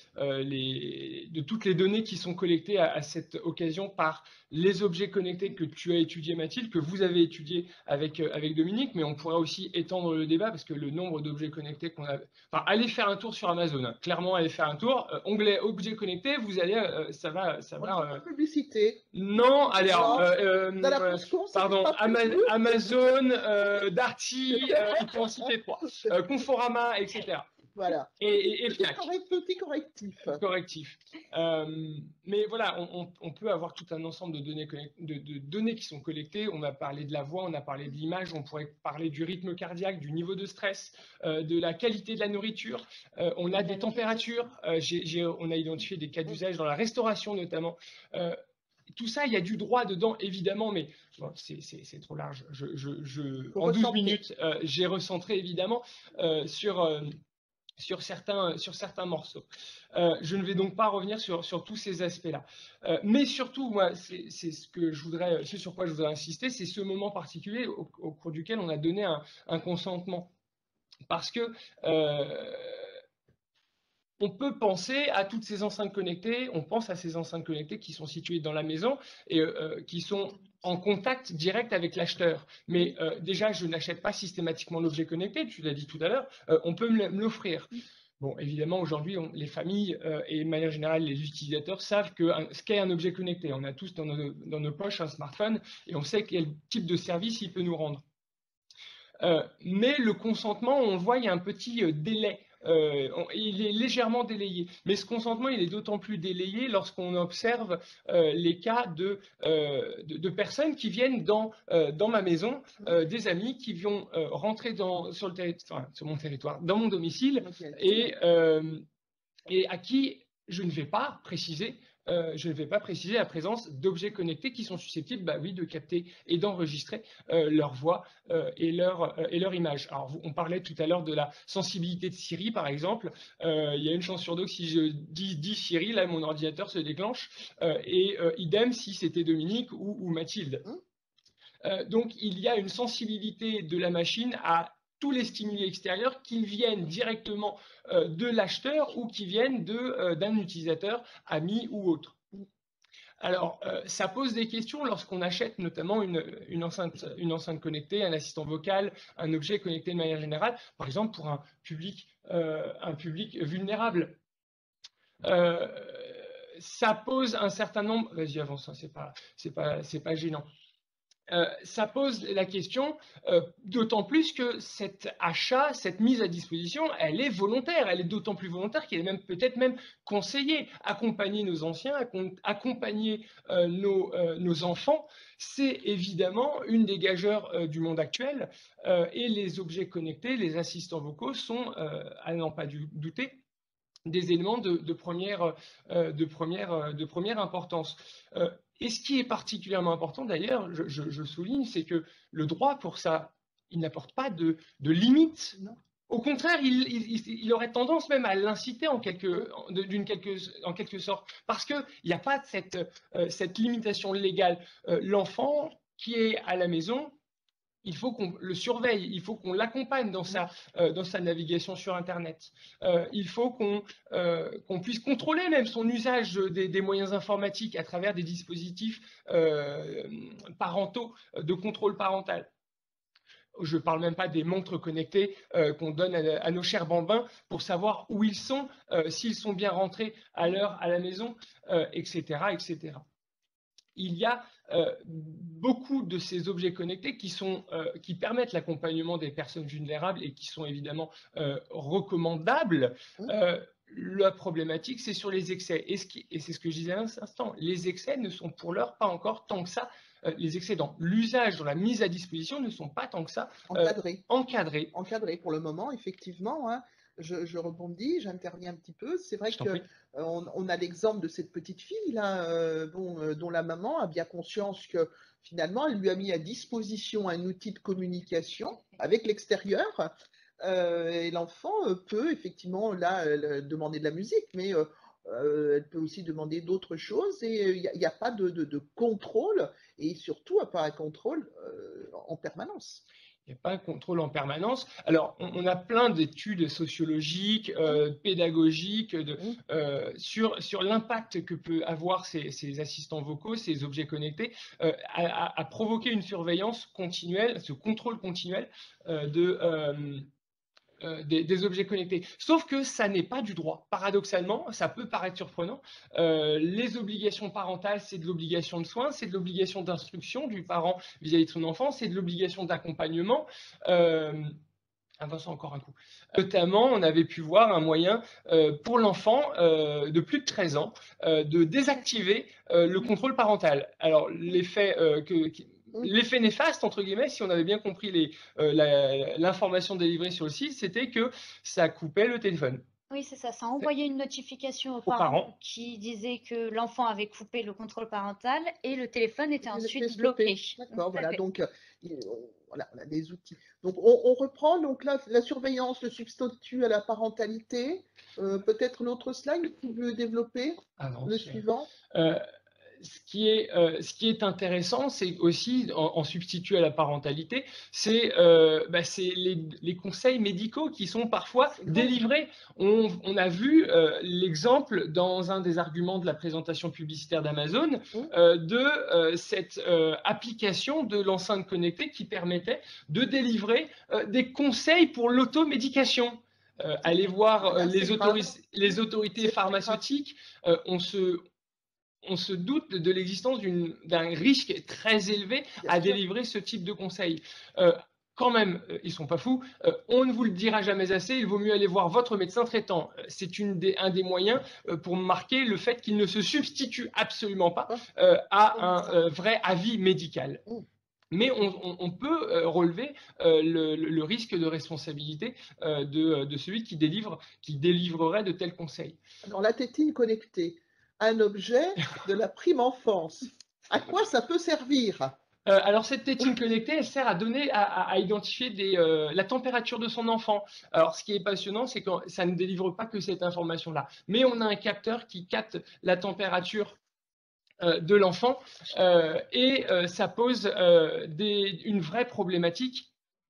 les données qui sont collectées à cette occasion par les objets connectés que tu as étudiés, Mathilde, que vous avez étudiés avec Dominique, mais on pourrait aussi étendre le débat parce que le nombre d'objets connectés qu'on a... Enfin, allez faire un tour sur Amazon, hein. Clairement, allez faire un tour. Onglet objets connectés, vous allez... ça va... Publicité. Non, allez, pardon, Amazon, Darty, il peut en citer 3, Conforama, etc. Voilà. Et petit correctif. Mais voilà, on peut avoir tout un ensemble de données qui sont collectées. On a parlé de la voix, on a parlé de l'image, on pourrait parler du rythme cardiaque, du niveau de stress, de la qualité de la nourriture. On a des températures. On a identifié des cas d'usage dans la restauration notamment. Tout ça, il y a du droit dedans, évidemment, mais bon, c'est trop large. En 12 minutes, j'ai recentré, évidemment, sur certains morceaux. Je ne vais donc pas revenir sur tous ces aspects-là. Mais surtout, moi, c'est ce sur quoi je voudrais insister, c'est ce moment particulier au cours duquel on a donné un consentement. Parce que on peut penser à toutes ces enceintes connectées, on pense à ces enceintes connectées qui sont situées dans la maison et qui sont en contact direct avec l'acheteur. Mais déjà, je n'achète pas systématiquement l'objet connecté, tu l'as dit tout à l'heure, on peut me l'offrir. Bon, évidemment, aujourd'hui, les familles et de manière générale, les utilisateurs savent ce qu'est un objet connecté. On a tous dans nos poches un smartphone et on sait quel type de service il peut nous rendre. Mais le consentement, on le voit, il y a un petit délai. Il est légèrement délayé. Mais ce consentement, il est d'autant plus délayé lorsqu'on observe les cas de personnes qui viennent dans ma maison, des amis qui vont rentrer sur mon territoire, dans mon domicile, et à qui je ne vais pas préciser la présence d'objets connectés qui sont susceptibles, de capter et d'enregistrer leur voix et leur image. Alors, on parlait tout à l'heure de la sensibilité de Siri, par exemple. Il y a une chance sur deux que si je dis Siri, là, mon ordinateur se déclenche, et idem si c'était Dominique ou Mathilde. Donc, il y a une sensibilité de la machine à tous les stimuli extérieurs, qu'ils viennent directement de l'acheteur ou qui viennent d'un utilisateur, ami ou autre. Alors, ça pose des questions lorsqu'on achète notamment une enceinte connectée, un assistant vocal, un objet connecté de manière générale, par exemple pour un public vulnérable. Ça pose un certain nombre... Vas-y, avance, hein, c'est pas gênant. Ça pose la question, d'autant plus que cet achat, cette mise à disposition, elle est volontaire, elle est d'autant plus volontaire qu'elle est peut-être même conseillée. Accompagner nos anciens, accompagner nos enfants, c'est évidemment une des gageures du monde actuel, et les objets connectés, les assistants vocaux sont, à n'en pas douter, des éléments de première importance. Et ce qui est particulièrement important d'ailleurs, je souligne, c'est que le droit pour ça, il n'apporte pas de limite. Au contraire, il aurait tendance même à l'inciter en quelque sorte, parce qu'il n'y a pas cette limitation légale. L'enfant qui est à la maison, il faut qu'on le surveille, il faut qu'on l'accompagne dans sa navigation sur Internet. Il faut qu'on puisse contrôler même son usage des moyens informatiques à travers des dispositifs parentaux de contrôle parental. Je ne parle même pas des montres connectées qu'on donne à nos chers bambins pour savoir où ils sont, s'ils sont bien rentrés à l'heure à la maison, etc., etc. Il y a beaucoup de ces objets connectés qui permettent l'accompagnement des personnes vulnérables et qui sont évidemment recommandables. La problématique, c'est sur les excès. Et c'est ce que je disais à l'instant, les excès ne sont pour l'heure pas encore tant que ça. Les excès dans l'usage, dans la mise à disposition ne sont pas tant que ça encadrés. Encadrés pour le moment, effectivement. Hein. Je rebondis, j'interviens un petit peu. C'est vrai qu'on a l'exemple de cette petite fille là, dont la maman a bien conscience que finalement, elle lui a mis à disposition un outil de communication avec l'extérieur. Et l'enfant peut effectivement là demander de la musique, mais elle peut aussi demander d'autres choses. Et il n'y a pas de contrôle, et surtout pas un contrôle en permanence. Il n'y a pas un contrôle en permanence. Alors, on a plein d'études sociologiques, pédagogiques sur l'impact que peut avoir ces assistants vocaux, ces objets connectés, à provoquer une surveillance continuelle, ce contrôle continuel des objets connectés. Sauf que ça n'est pas du droit. Paradoxalement, ça peut paraître surprenant. Les obligations parentales, c'est de l'obligation de soins, c'est de l'obligation d'instruction du parent vis-à-vis de son enfant, c'est de l'obligation d'accompagnement. Avançons encore un coup. Notamment, on avait pu voir un moyen pour l'enfant de plus de 13 ans de désactiver le contrôle parental. Alors, l'effet néfaste, entre guillemets, si on avait bien compris l'information délivrée sur le site, c'était que ça coupait le téléphone. Oui, c'est ça. Ça envoyait une notification aux parents qui disait que l'enfant avait coupé le contrôle parental et le téléphone était ensuite bloqué. D'accord, voilà. Donc, voilà, on a des outils. Donc, on reprend donc la surveillance, le substitut à la parentalité. Peut-être l'autre slide, vous pouvez développer le suivant. Ce qui est intéressant, c'est aussi, en substitut à la parentalité, c'est les conseils médicaux qui sont parfois délivrés. On a vu l'exemple dans un des arguments de la présentation publicitaire d'Amazon de cette application de l'enceinte connectée qui permettait de délivrer des conseils pour l'automédication. allez voir Voilà, les autorités C'est très pharmaceutiques, on se doute de l'existence d'un risque très élevé Bien à sûr. délivrer ce type de conseils. Quand même, ils sont pas fous, on ne vous le dira jamais assez, il vaut mieux aller voir votre médecin traitant. C'est un des moyens pour marquer le fait qu'il ne se substitue absolument pas à un vrai avis médical. Mais on peut relever le risque de responsabilité de celui qui délivrerait de tels conseils. Alors, la tétine connectée, un objet de la prime enfance. À quoi ça peut servir? Alors cette tétine connectée, elle sert à identifier la température de son enfant. Alors ce qui est passionnant, c'est que ça ne délivre pas que cette information-là, mais on a un capteur qui capte la température de l'enfant et ça pose une vraie problématique.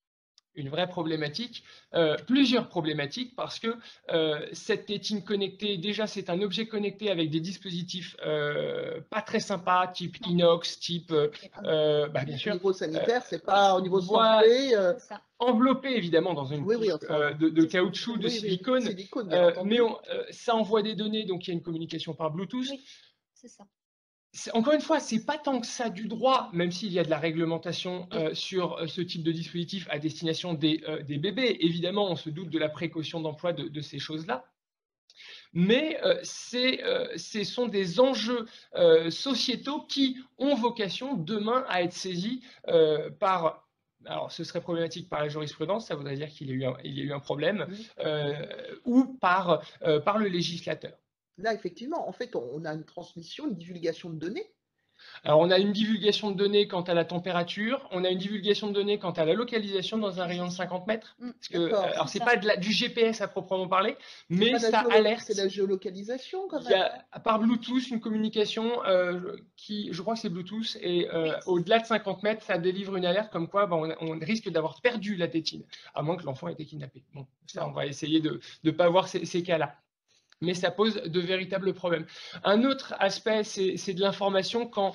Plusieurs problématiques, parce que cette tétine connectée, déjà c'est un objet connecté avec des dispositifs pas très sympas, type inox, type, bien Au sûr, niveau sanitaire, c'est pas au niveau santé. enveloppé évidemment dans une couche de caoutchouc, de silicone, silicone, bien entendu. mais ça envoie des données, donc il y a une communication par Bluetooth. Oui, c'est ça. Encore une fois, c'est pas tant que ça du droit, même s'il y a de la réglementation sur ce type de dispositif à destination des bébés. Évidemment, on se doute de la précaution d'emploi de ces choses-là. Mais ce sont des enjeux sociétaux qui ont vocation demain à être saisis par... Alors, ce serait problématique par la jurisprudence, ça voudrait dire qu'il y a eu un problème, ou par le législateur. Là, effectivement, en fait, on a une transmission, une divulgation de données. Alors, on a une divulgation de données quant à la température, on a une divulgation de données quant à la localisation dans un rayon de 50 mètres. Alors, ce n'est pas du GPS à proprement parler, mais ça alerte. C'est la géolocalisation, quand même. Il y a, par Bluetooth, une communication qui, je crois que c'est Bluetooth, et au-delà de 50 mètres, ça délivre une alerte comme quoi on risque d'avoir perdu la tétine, à moins que l'enfant ait été kidnappé. Bon, ça, on va essayer de ne pas voir ces cas-là. Mais ça pose de véritables problèmes. Un autre aspect, c'est de l'information quant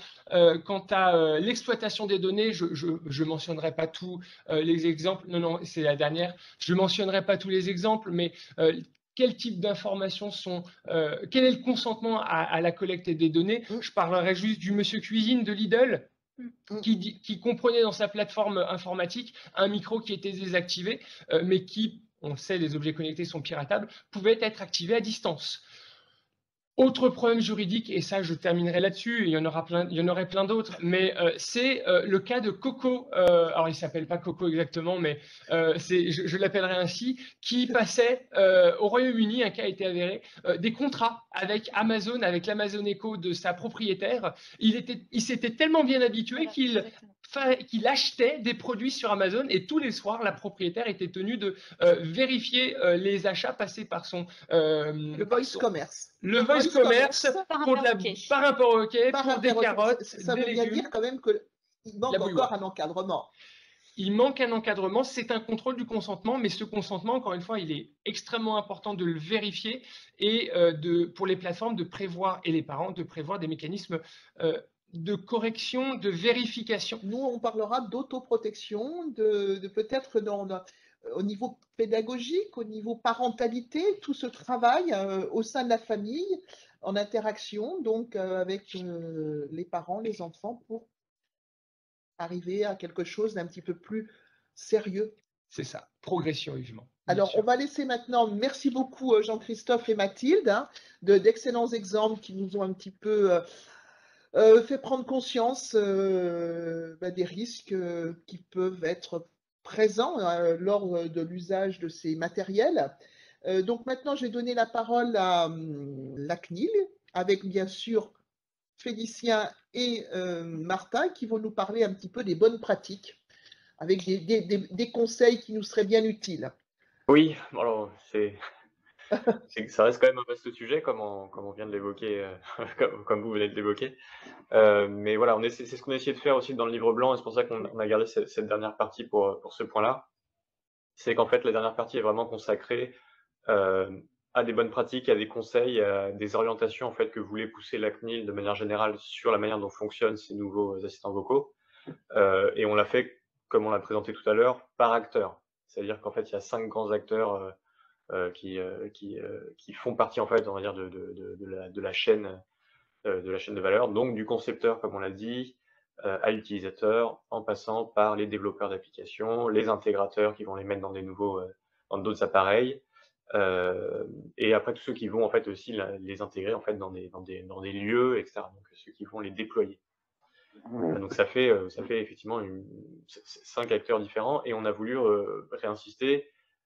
à l'exploitation des données. Je ne mentionnerai pas tous les exemples. Non, c'est la dernière. Je ne mentionnerai pas tous les exemples, mais quel type d'informations quel est le consentement à la collecte des données? Je parlerai juste du monsieur cuisine de Lidl, qui comprenait dans sa plateforme informatique un micro qui était désactivé, mais qui, on le sait, les objets connectés sont piratables, pouvaient être activés à distance. Autre problème juridique, et ça je terminerai là-dessus, il y en aurait plein d'autres, mais c'est le cas de Coco, alors il ne s'appelle pas Coco exactement, mais je l'appellerai ainsi, qui passait au Royaume-Uni, un cas a été avéré, des contrats avec Amazon, avec l'Amazon Echo de sa propriétaire. Il s'était tellement bien habitué qu'il achetait des produits sur Amazon et tous les soirs, la propriétaire était tenue de vérifier les achats passés par le voice commerce. Le voice commerce par un perroquet, pour des carottes, ça des veut bien légumes. dire quand même qu'il manque encore un encadrement. Il manque un encadrement, c'est un contrôle du consentement, mais ce consentement, encore une fois, il est extrêmement important de le vérifier et pour les plateformes de prévoir, et les parents, de prévoir des mécanismes de correction, de vérification. Nous, on parlera d'autoprotection, de peut-être au niveau pédagogique, au niveau parentalité, tout ce travail au sein de la famille, en interaction donc avec les parents, les enfants, pour arriver à quelque chose d'un petit peu plus sérieux. C'est ça, progressivement. Alors, on va laisser maintenant, merci beaucoup Jean-Christophe et Mathilde, d'excellents exemples qui nous ont un petit peu fait prendre conscience des risques qui peuvent être présents lors de l'usage de ces matériels. Donc maintenant, je vais donner la parole à la CNIL, avec bien sûr Félicien et Martin, qui vont nous parler un petit peu des bonnes pratiques, avec des conseils qui nous seraient bien utiles. Oui, alors ça reste quand même un vaste sujet, comme on vient de l'évoquer, comme vous venez de l'évoquer. Mais voilà, c'est ce qu'on a essayé de faire aussi dans le livre blanc, et c'est pour ça qu'on a gardé cette dernière partie pour ce point-là. C'est qu'en fait, la dernière partie est vraiment consacrée à des bonnes pratiques, à des conseils, à des orientations en fait que voulait pousser la CNIL de manière générale sur la manière dont fonctionnent ces nouveaux assistants vocaux. Et on l'a fait, comme on l'a présenté tout à l'heure, par acteur. C'est-à-dire qu'en fait, il y a 5 grands acteurs qui font partie en fait, on va dire, de la chaîne de valeur, donc du concepteur, comme on l'a dit, à l'utilisateur, en passant par les développeurs d'applications, les intégrateurs qui vont les mettre dans d'autres appareils, et après tous ceux qui vont en fait aussi les intégrer en fait dans des lieux, etc. Donc ceux qui vont les déployer. Donc ça fait effectivement 5 acteurs différents, et on a voulu réinsister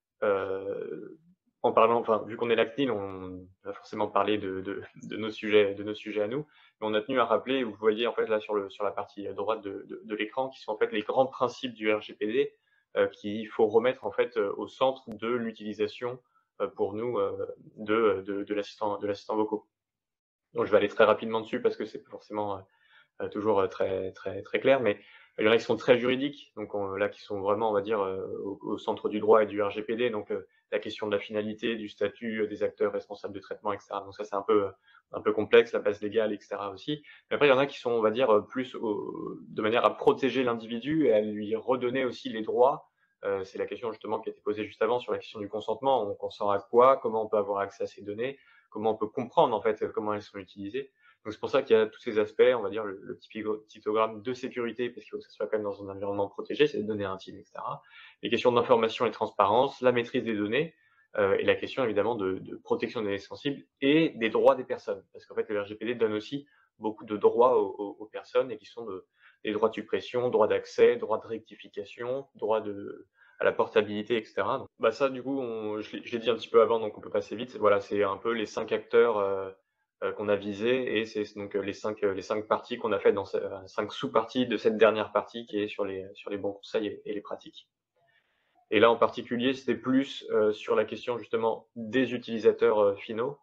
en parlant, enfin, vu qu'on est la CNIL, on va forcément parler de nos sujets à nous, mais on a tenu à rappeler, vous voyez en fait là sur la partie droite de l'écran, qui sont en fait les grands principes du RGPD qu'il faut remettre en fait au centre de l'utilisation pour nous de l'assistant vocaux. Donc je vais aller très rapidement dessus parce que c'est pas forcément toujours très clair, mais il y en a qui sont très juridiques, donc là qui sont vraiment, on va dire, au centre du droit et du RGPD, donc la question de la finalité, du statut des acteurs responsables de traitement, etc. Donc ça c'est un peu complexe, la base légale, etc. aussi. Mais après il y en a qui sont, on va dire, plus de manière à protéger l'individu et à lui redonner aussi les droits. C'est la question justement qui a été posée juste avant sur la question du consentement. On consent à quoi? Comment on peut avoir accès à ces données? Comment on peut comprendre en fait comment elles sont utilisées? Donc c'est pour ça qu'il y a tous ces aspects, on va dire le petit pictogramme de sécurité, parce qu'il faut que ça soit quand même dans un environnement protégé, c'est des données intimes, etc. Les questions d'information et de transparence, la maîtrise des données, et la question évidemment de protection des données sensibles et des droits des personnes. Parce qu'en fait le RGPD donne aussi beaucoup de droits aux personnes, et qui sont des droits de suppression, droits d'accès, droits de rectification, droits à la portabilité, etc. Donc, bah ça du coup, je l'ai dit un petit peu avant, donc on peut passer vite. Voilà, c'est un peu les 5 acteurs qu'on a visé, et c'est donc les cinq parties qu'on a fait dans 5 sous-parties de cette dernière partie qui est sur les bons conseils et les pratiques. Et là en particulier, c'était plus sur la question justement des utilisateurs finaux,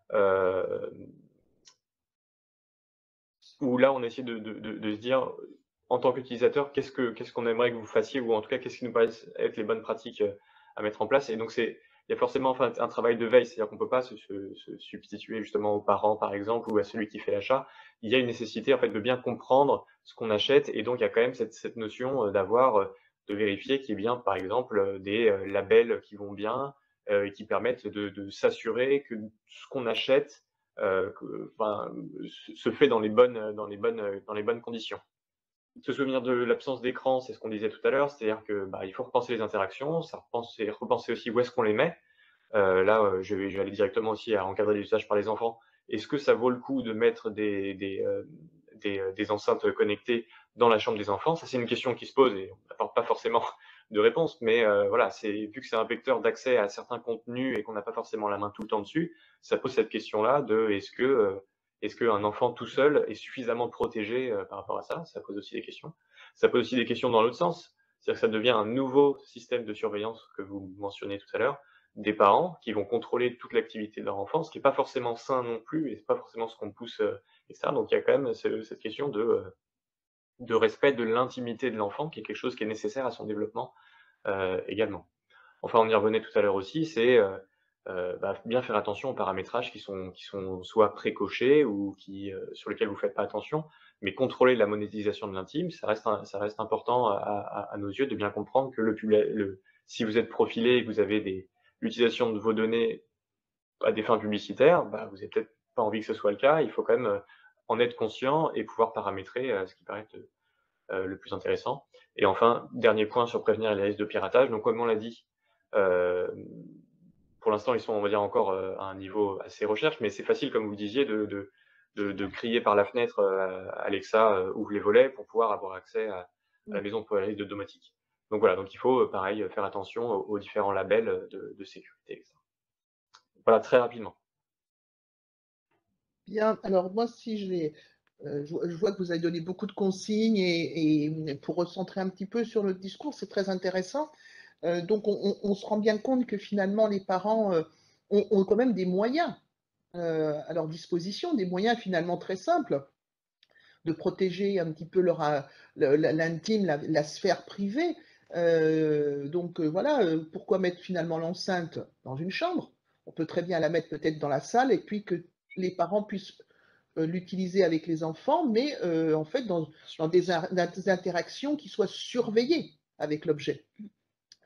où là on essaie de se dire, en tant qu'utilisateur, qu'est-ce qu'on aimerait que vous fassiez, ou en tout cas qu'est-ce qui nous paraît être les bonnes pratiques à mettre en place. Et donc il y a forcément enfin, un travail de veille, c'est-à-dire qu'on ne peut pas se substituer justement aux parents, par exemple, ou à celui qui fait l'achat. Il y a une nécessité en fait de bien comprendre ce qu'on achète, et donc il y a quand même cette notion de vérifier qu'il y ait bien, par exemple, des labels qui vont bien, et qui permettent de s'assurer que ce qu'on achète se fait dans les bonnes conditions. Se souvenir de l'absence d'écran, c'est ce qu'on disait tout à l'heure, c'est-à-dire que il faut repenser les interactions, repenser aussi où est-ce qu'on les met. Là, je vais aller directement aussi à encadrer les usages par les enfants. Est-ce que ça vaut le coup de mettre des enceintes connectées dans la chambre des enfants? Ça, c'est une question qui se pose, et on n'apporte pas forcément de réponse, mais voilà, vu que c'est un vecteur d'accès à certains contenus et qu'on n'a pas forcément la main tout le temps dessus, ça pose cette question-là de est-ce qu'un enfant tout seul est suffisamment protégé par rapport à ça? Ça pose aussi des questions. Ça pose aussi des questions dans l'autre sens, c'est-à-dire que ça devient un nouveau système de surveillance que vous mentionnez tout à l'heure, des parents qui vont contrôler toute l'activité de leur enfant, ce qui n'est pas forcément sain non plus, et c'est pas forcément ce qu'on pousse, etc. Donc il y a quand même cette question de respect de l'intimité de l'enfant, qui est quelque chose qui est nécessaire à son développement également. Enfin, on y revenait tout à l'heure aussi, c'est bien faire attention aux paramétrages qui sont soit précochés ou sur lesquels vous ne faites pas attention, mais contrôler la monétisation de l'intime, ça reste important à nos yeux, de bien comprendre que si vous êtes profilé et que vous avez l'utilisation de vos données à des fins publicitaires, vous n'avez peut-être pas envie que ce soit le cas. Il faut quand même en être conscient et pouvoir paramétrer ce qui paraît le plus intéressant. Et enfin, dernier point sur prévenir les risques de piratage. Donc, comme on l'a dit, pour l'instant, ils sont, on va dire, encore à un niveau assez recherche, mais c'est facile, comme vous le disiez, de crier par la fenêtre Alexa, ouvre les volets, pour pouvoir avoir accès à la maison pour les risques de domotique. Donc voilà, donc il faut, pareil, faire attention aux différents labels de sécurité, etc. Voilà, très rapidement. Bien, alors moi, si je vois que vous avez donné beaucoup de consignes, et pour recentrer un petit peu sur le discours, c'est très intéressant. Donc, on se rend bien compte que finalement, les parents ont quand même des moyens à leur disposition, des moyens finalement très simples de protéger un petit peu l'intime, la sphère privée. Donc voilà, pourquoi mettre finalement l'enceinte dans une chambre? On peut très bien la mettre peut-être dans la salle, et puis que les parents puissent l'utiliser avec les enfants, mais en fait dans des interactions qui soient surveillées avec l'objet.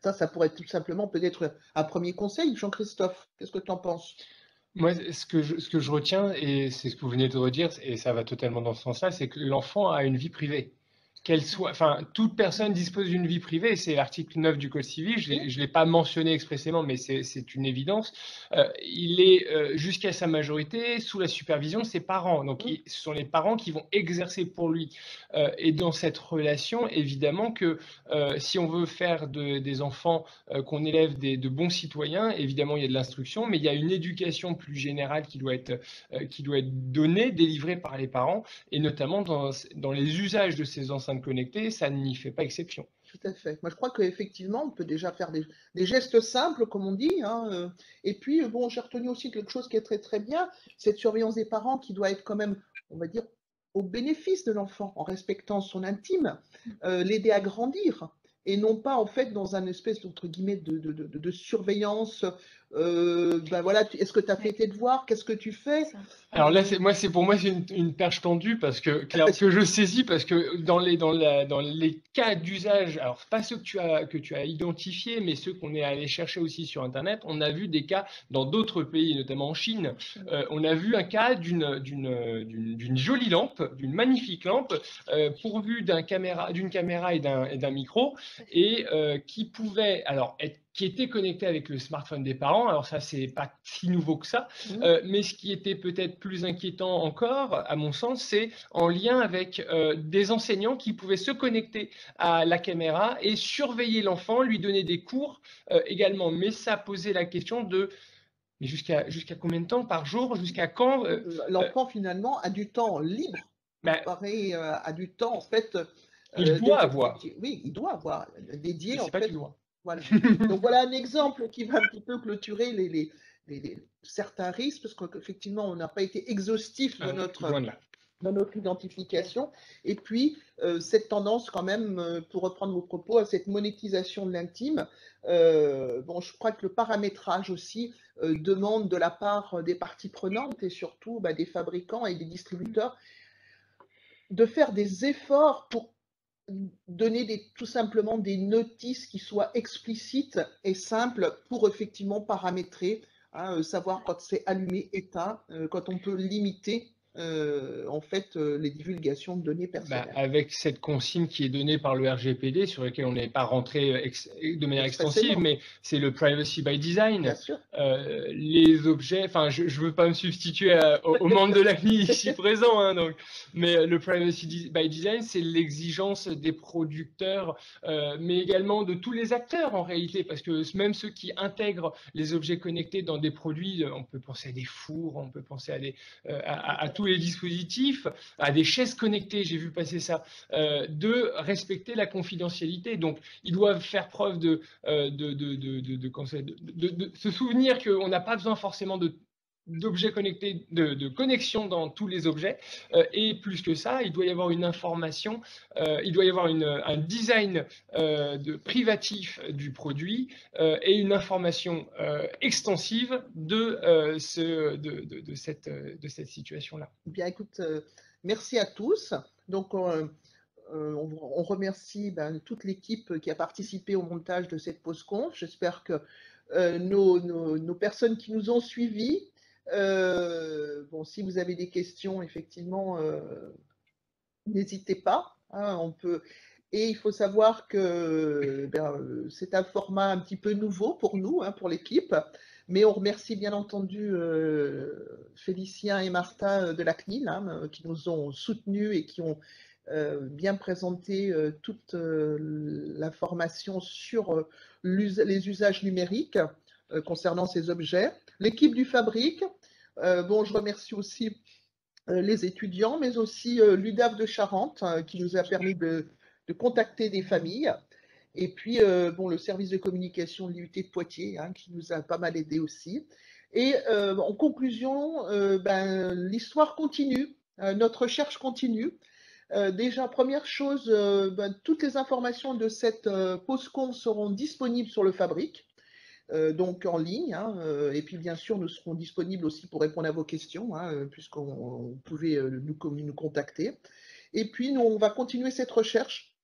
Ça pourrait être tout simplement peut-être un premier conseil. Jean-Christophe, qu'est-ce que tu en penses? Moi, ce que je retiens, et c'est ce que vous venez de redire, et ça va totalement dans ce sens-là, c'est que l'enfant a une vie privée. Enfin, toute personne dispose d'une vie privée, c'est l'article 9 du Code civil, je ne l'ai pas mentionné expressément, mais c'est une évidence. Il est jusqu'à sa majorité sous la supervision de ses parents. Donc, ce sont les parents qui vont exercer pour lui. Et dans cette relation, évidemment que si on veut faire des enfants qu'on élève de bons citoyens, évidemment, il y a de l'instruction, mais il y a une éducation plus générale qui doit être donnée, délivrée par les parents, et notamment dans les usages de ces enceintes connectées, ça n'y fait pas exception. Tout à fait. Moi, je crois qu'effectivement, on peut déjà faire des gestes simples, comme on dit. Hein, et puis, bon, j'ai retenu aussi quelque chose qui est très, très bien, cette surveillance des parents qui doit être quand même, on va dire, au bénéfice de l'enfant, en respectant son intime, l'aider à grandir, et non pas, en fait, dans un espèce, entre guillemets, de surveillance. Ben voilà, est-ce que tu as fait tes devoirs? Qu'est-ce que tu fais? Alors là, pour moi, c'est une perche tendue parce que je saisis parce que dans les cas d'usage, alors pas ceux que tu as identifiés, mais ceux qu'on est allé chercher aussi sur Internet, on a vu des cas dans d'autres pays, notamment en Chine. On a vu un cas d'une jolie lampe, d'une magnifique lampe, pourvue d'une caméra et d'un micro, et qui pouvait alors qui était connecté avec le smartphone des parents. Alors ça, c'est pas si nouveau que ça, mais ce qui était peut-être plus inquiétant encore, à mon sens, c'est en lien avec des enseignants qui pouvaient se connecter à la caméra et surveiller l'enfant, lui donner des cours également. Mais ça posait la question de mais jusqu'à combien de temps par jour? Jusqu'à quand? L'enfant, finalement, a du temps libre, a du temps, en fait. Il doit avoir. Oui, il doit avoir, dédié, en pas fait. du droit. Voilà. Donc voilà un exemple qui va un petit peu clôturer certains risques, parce qu'effectivement, on n'a pas été exhaustif dans notre identification. Et puis, cette tendance quand même, pour reprendre vos propos, à cette monétisation de l'intime, bon, je crois que le paramétrage aussi demande de la part des parties prenantes et surtout des fabricants et des distributeurs de faire des efforts pour donner tout simplement des notices qui soient explicites et simples pour effectivement paramétrer, hein, savoir quand c'est allumé, éteint, quand on peut limiter en fait les divulgations de données personnelles. Avec cette consigne qui est donnée par le RGPD, sur laquelle on n'est pas rentré de manière extensive, mais c'est le privacy by design. Bien sûr. Les objets, enfin, je ne veux pas me substituer aux membres de l'ACNI ici présents, hein, donc, mais le privacy by design, c'est l'exigence des producteurs, mais également de tous les acteurs en réalité, parce que même ceux qui intègrent les objets connectés dans des produits, on peut penser à des fours, on peut penser à tous les dispositifs, à des chaises connectées, j'ai vu passer ça, de respecter la confidentialité. Donc, ils doivent faire preuve de se souvenir qu'on n'a pas besoin forcément d'objets connectés, de connexion dans tous les objets, et plus que ça, il doit y avoir une information, il doit y avoir un design privatif du produit et une information extensive de cette situation-là. Bien, écoute, merci à tous. Donc, on remercie toute l'équipe qui a participé au montage de cette pause conf. J'espère que nos personnes qui nous ont suivis, bon, si vous avez des questions, effectivement, n'hésitez pas. Hein, et il faut savoir que c'est un format un petit peu nouveau pour nous, hein, pour l'équipe. Mais on remercie bien entendu Félicien et Martin de la CNIL, hein, qui nous ont soutenus et qui ont bien présenté toute l'information sur les usages numériques concernant ces objets. L'équipe du Fabrique, bon, je remercie aussi les étudiants, mais aussi l'UDAF de Charente, qui nous a permis de contacter des familles. Et puis, bon, le service de communication de l'IUT de Poitiers, hein, qui nous a pas mal aidé aussi. Et en conclusion, l'histoire continue, notre recherche continue. Déjà, première chose, toutes les informations de cette pause conf seront disponibles sur le Fabrique, donc en ligne. Hein, et puis, bien sûr, nous serons disponibles aussi pour répondre à vos questions, hein, puisqu'on pouvait nous contacter. Et puis, nous, on va continuer cette recherche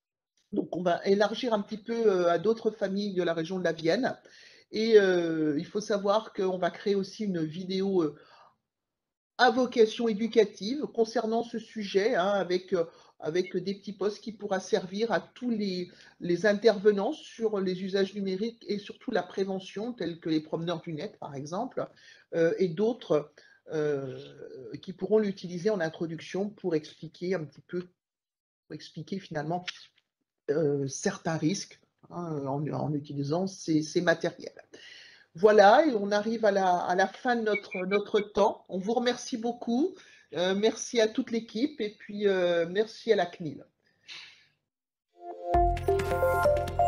Donc, on va élargir un petit peu à d'autres familles de la région de la Vienne. Et il faut savoir qu'on va créer aussi une vidéo à vocation éducative concernant ce sujet, hein, avec des petits posts qui pourra servir à tous les intervenants sur les usages numériques et surtout la prévention, tels que les promeneurs du net, par exemple, et d'autres qui pourront l'utiliser en introduction pour expliquer un petit peu, pour expliquer finalement certains risques, hein, en utilisant ces matériels. Voilà, et on arrive à la fin de notre temps. On vous remercie beaucoup. Merci à toute l'équipe et puis merci à la CNIL.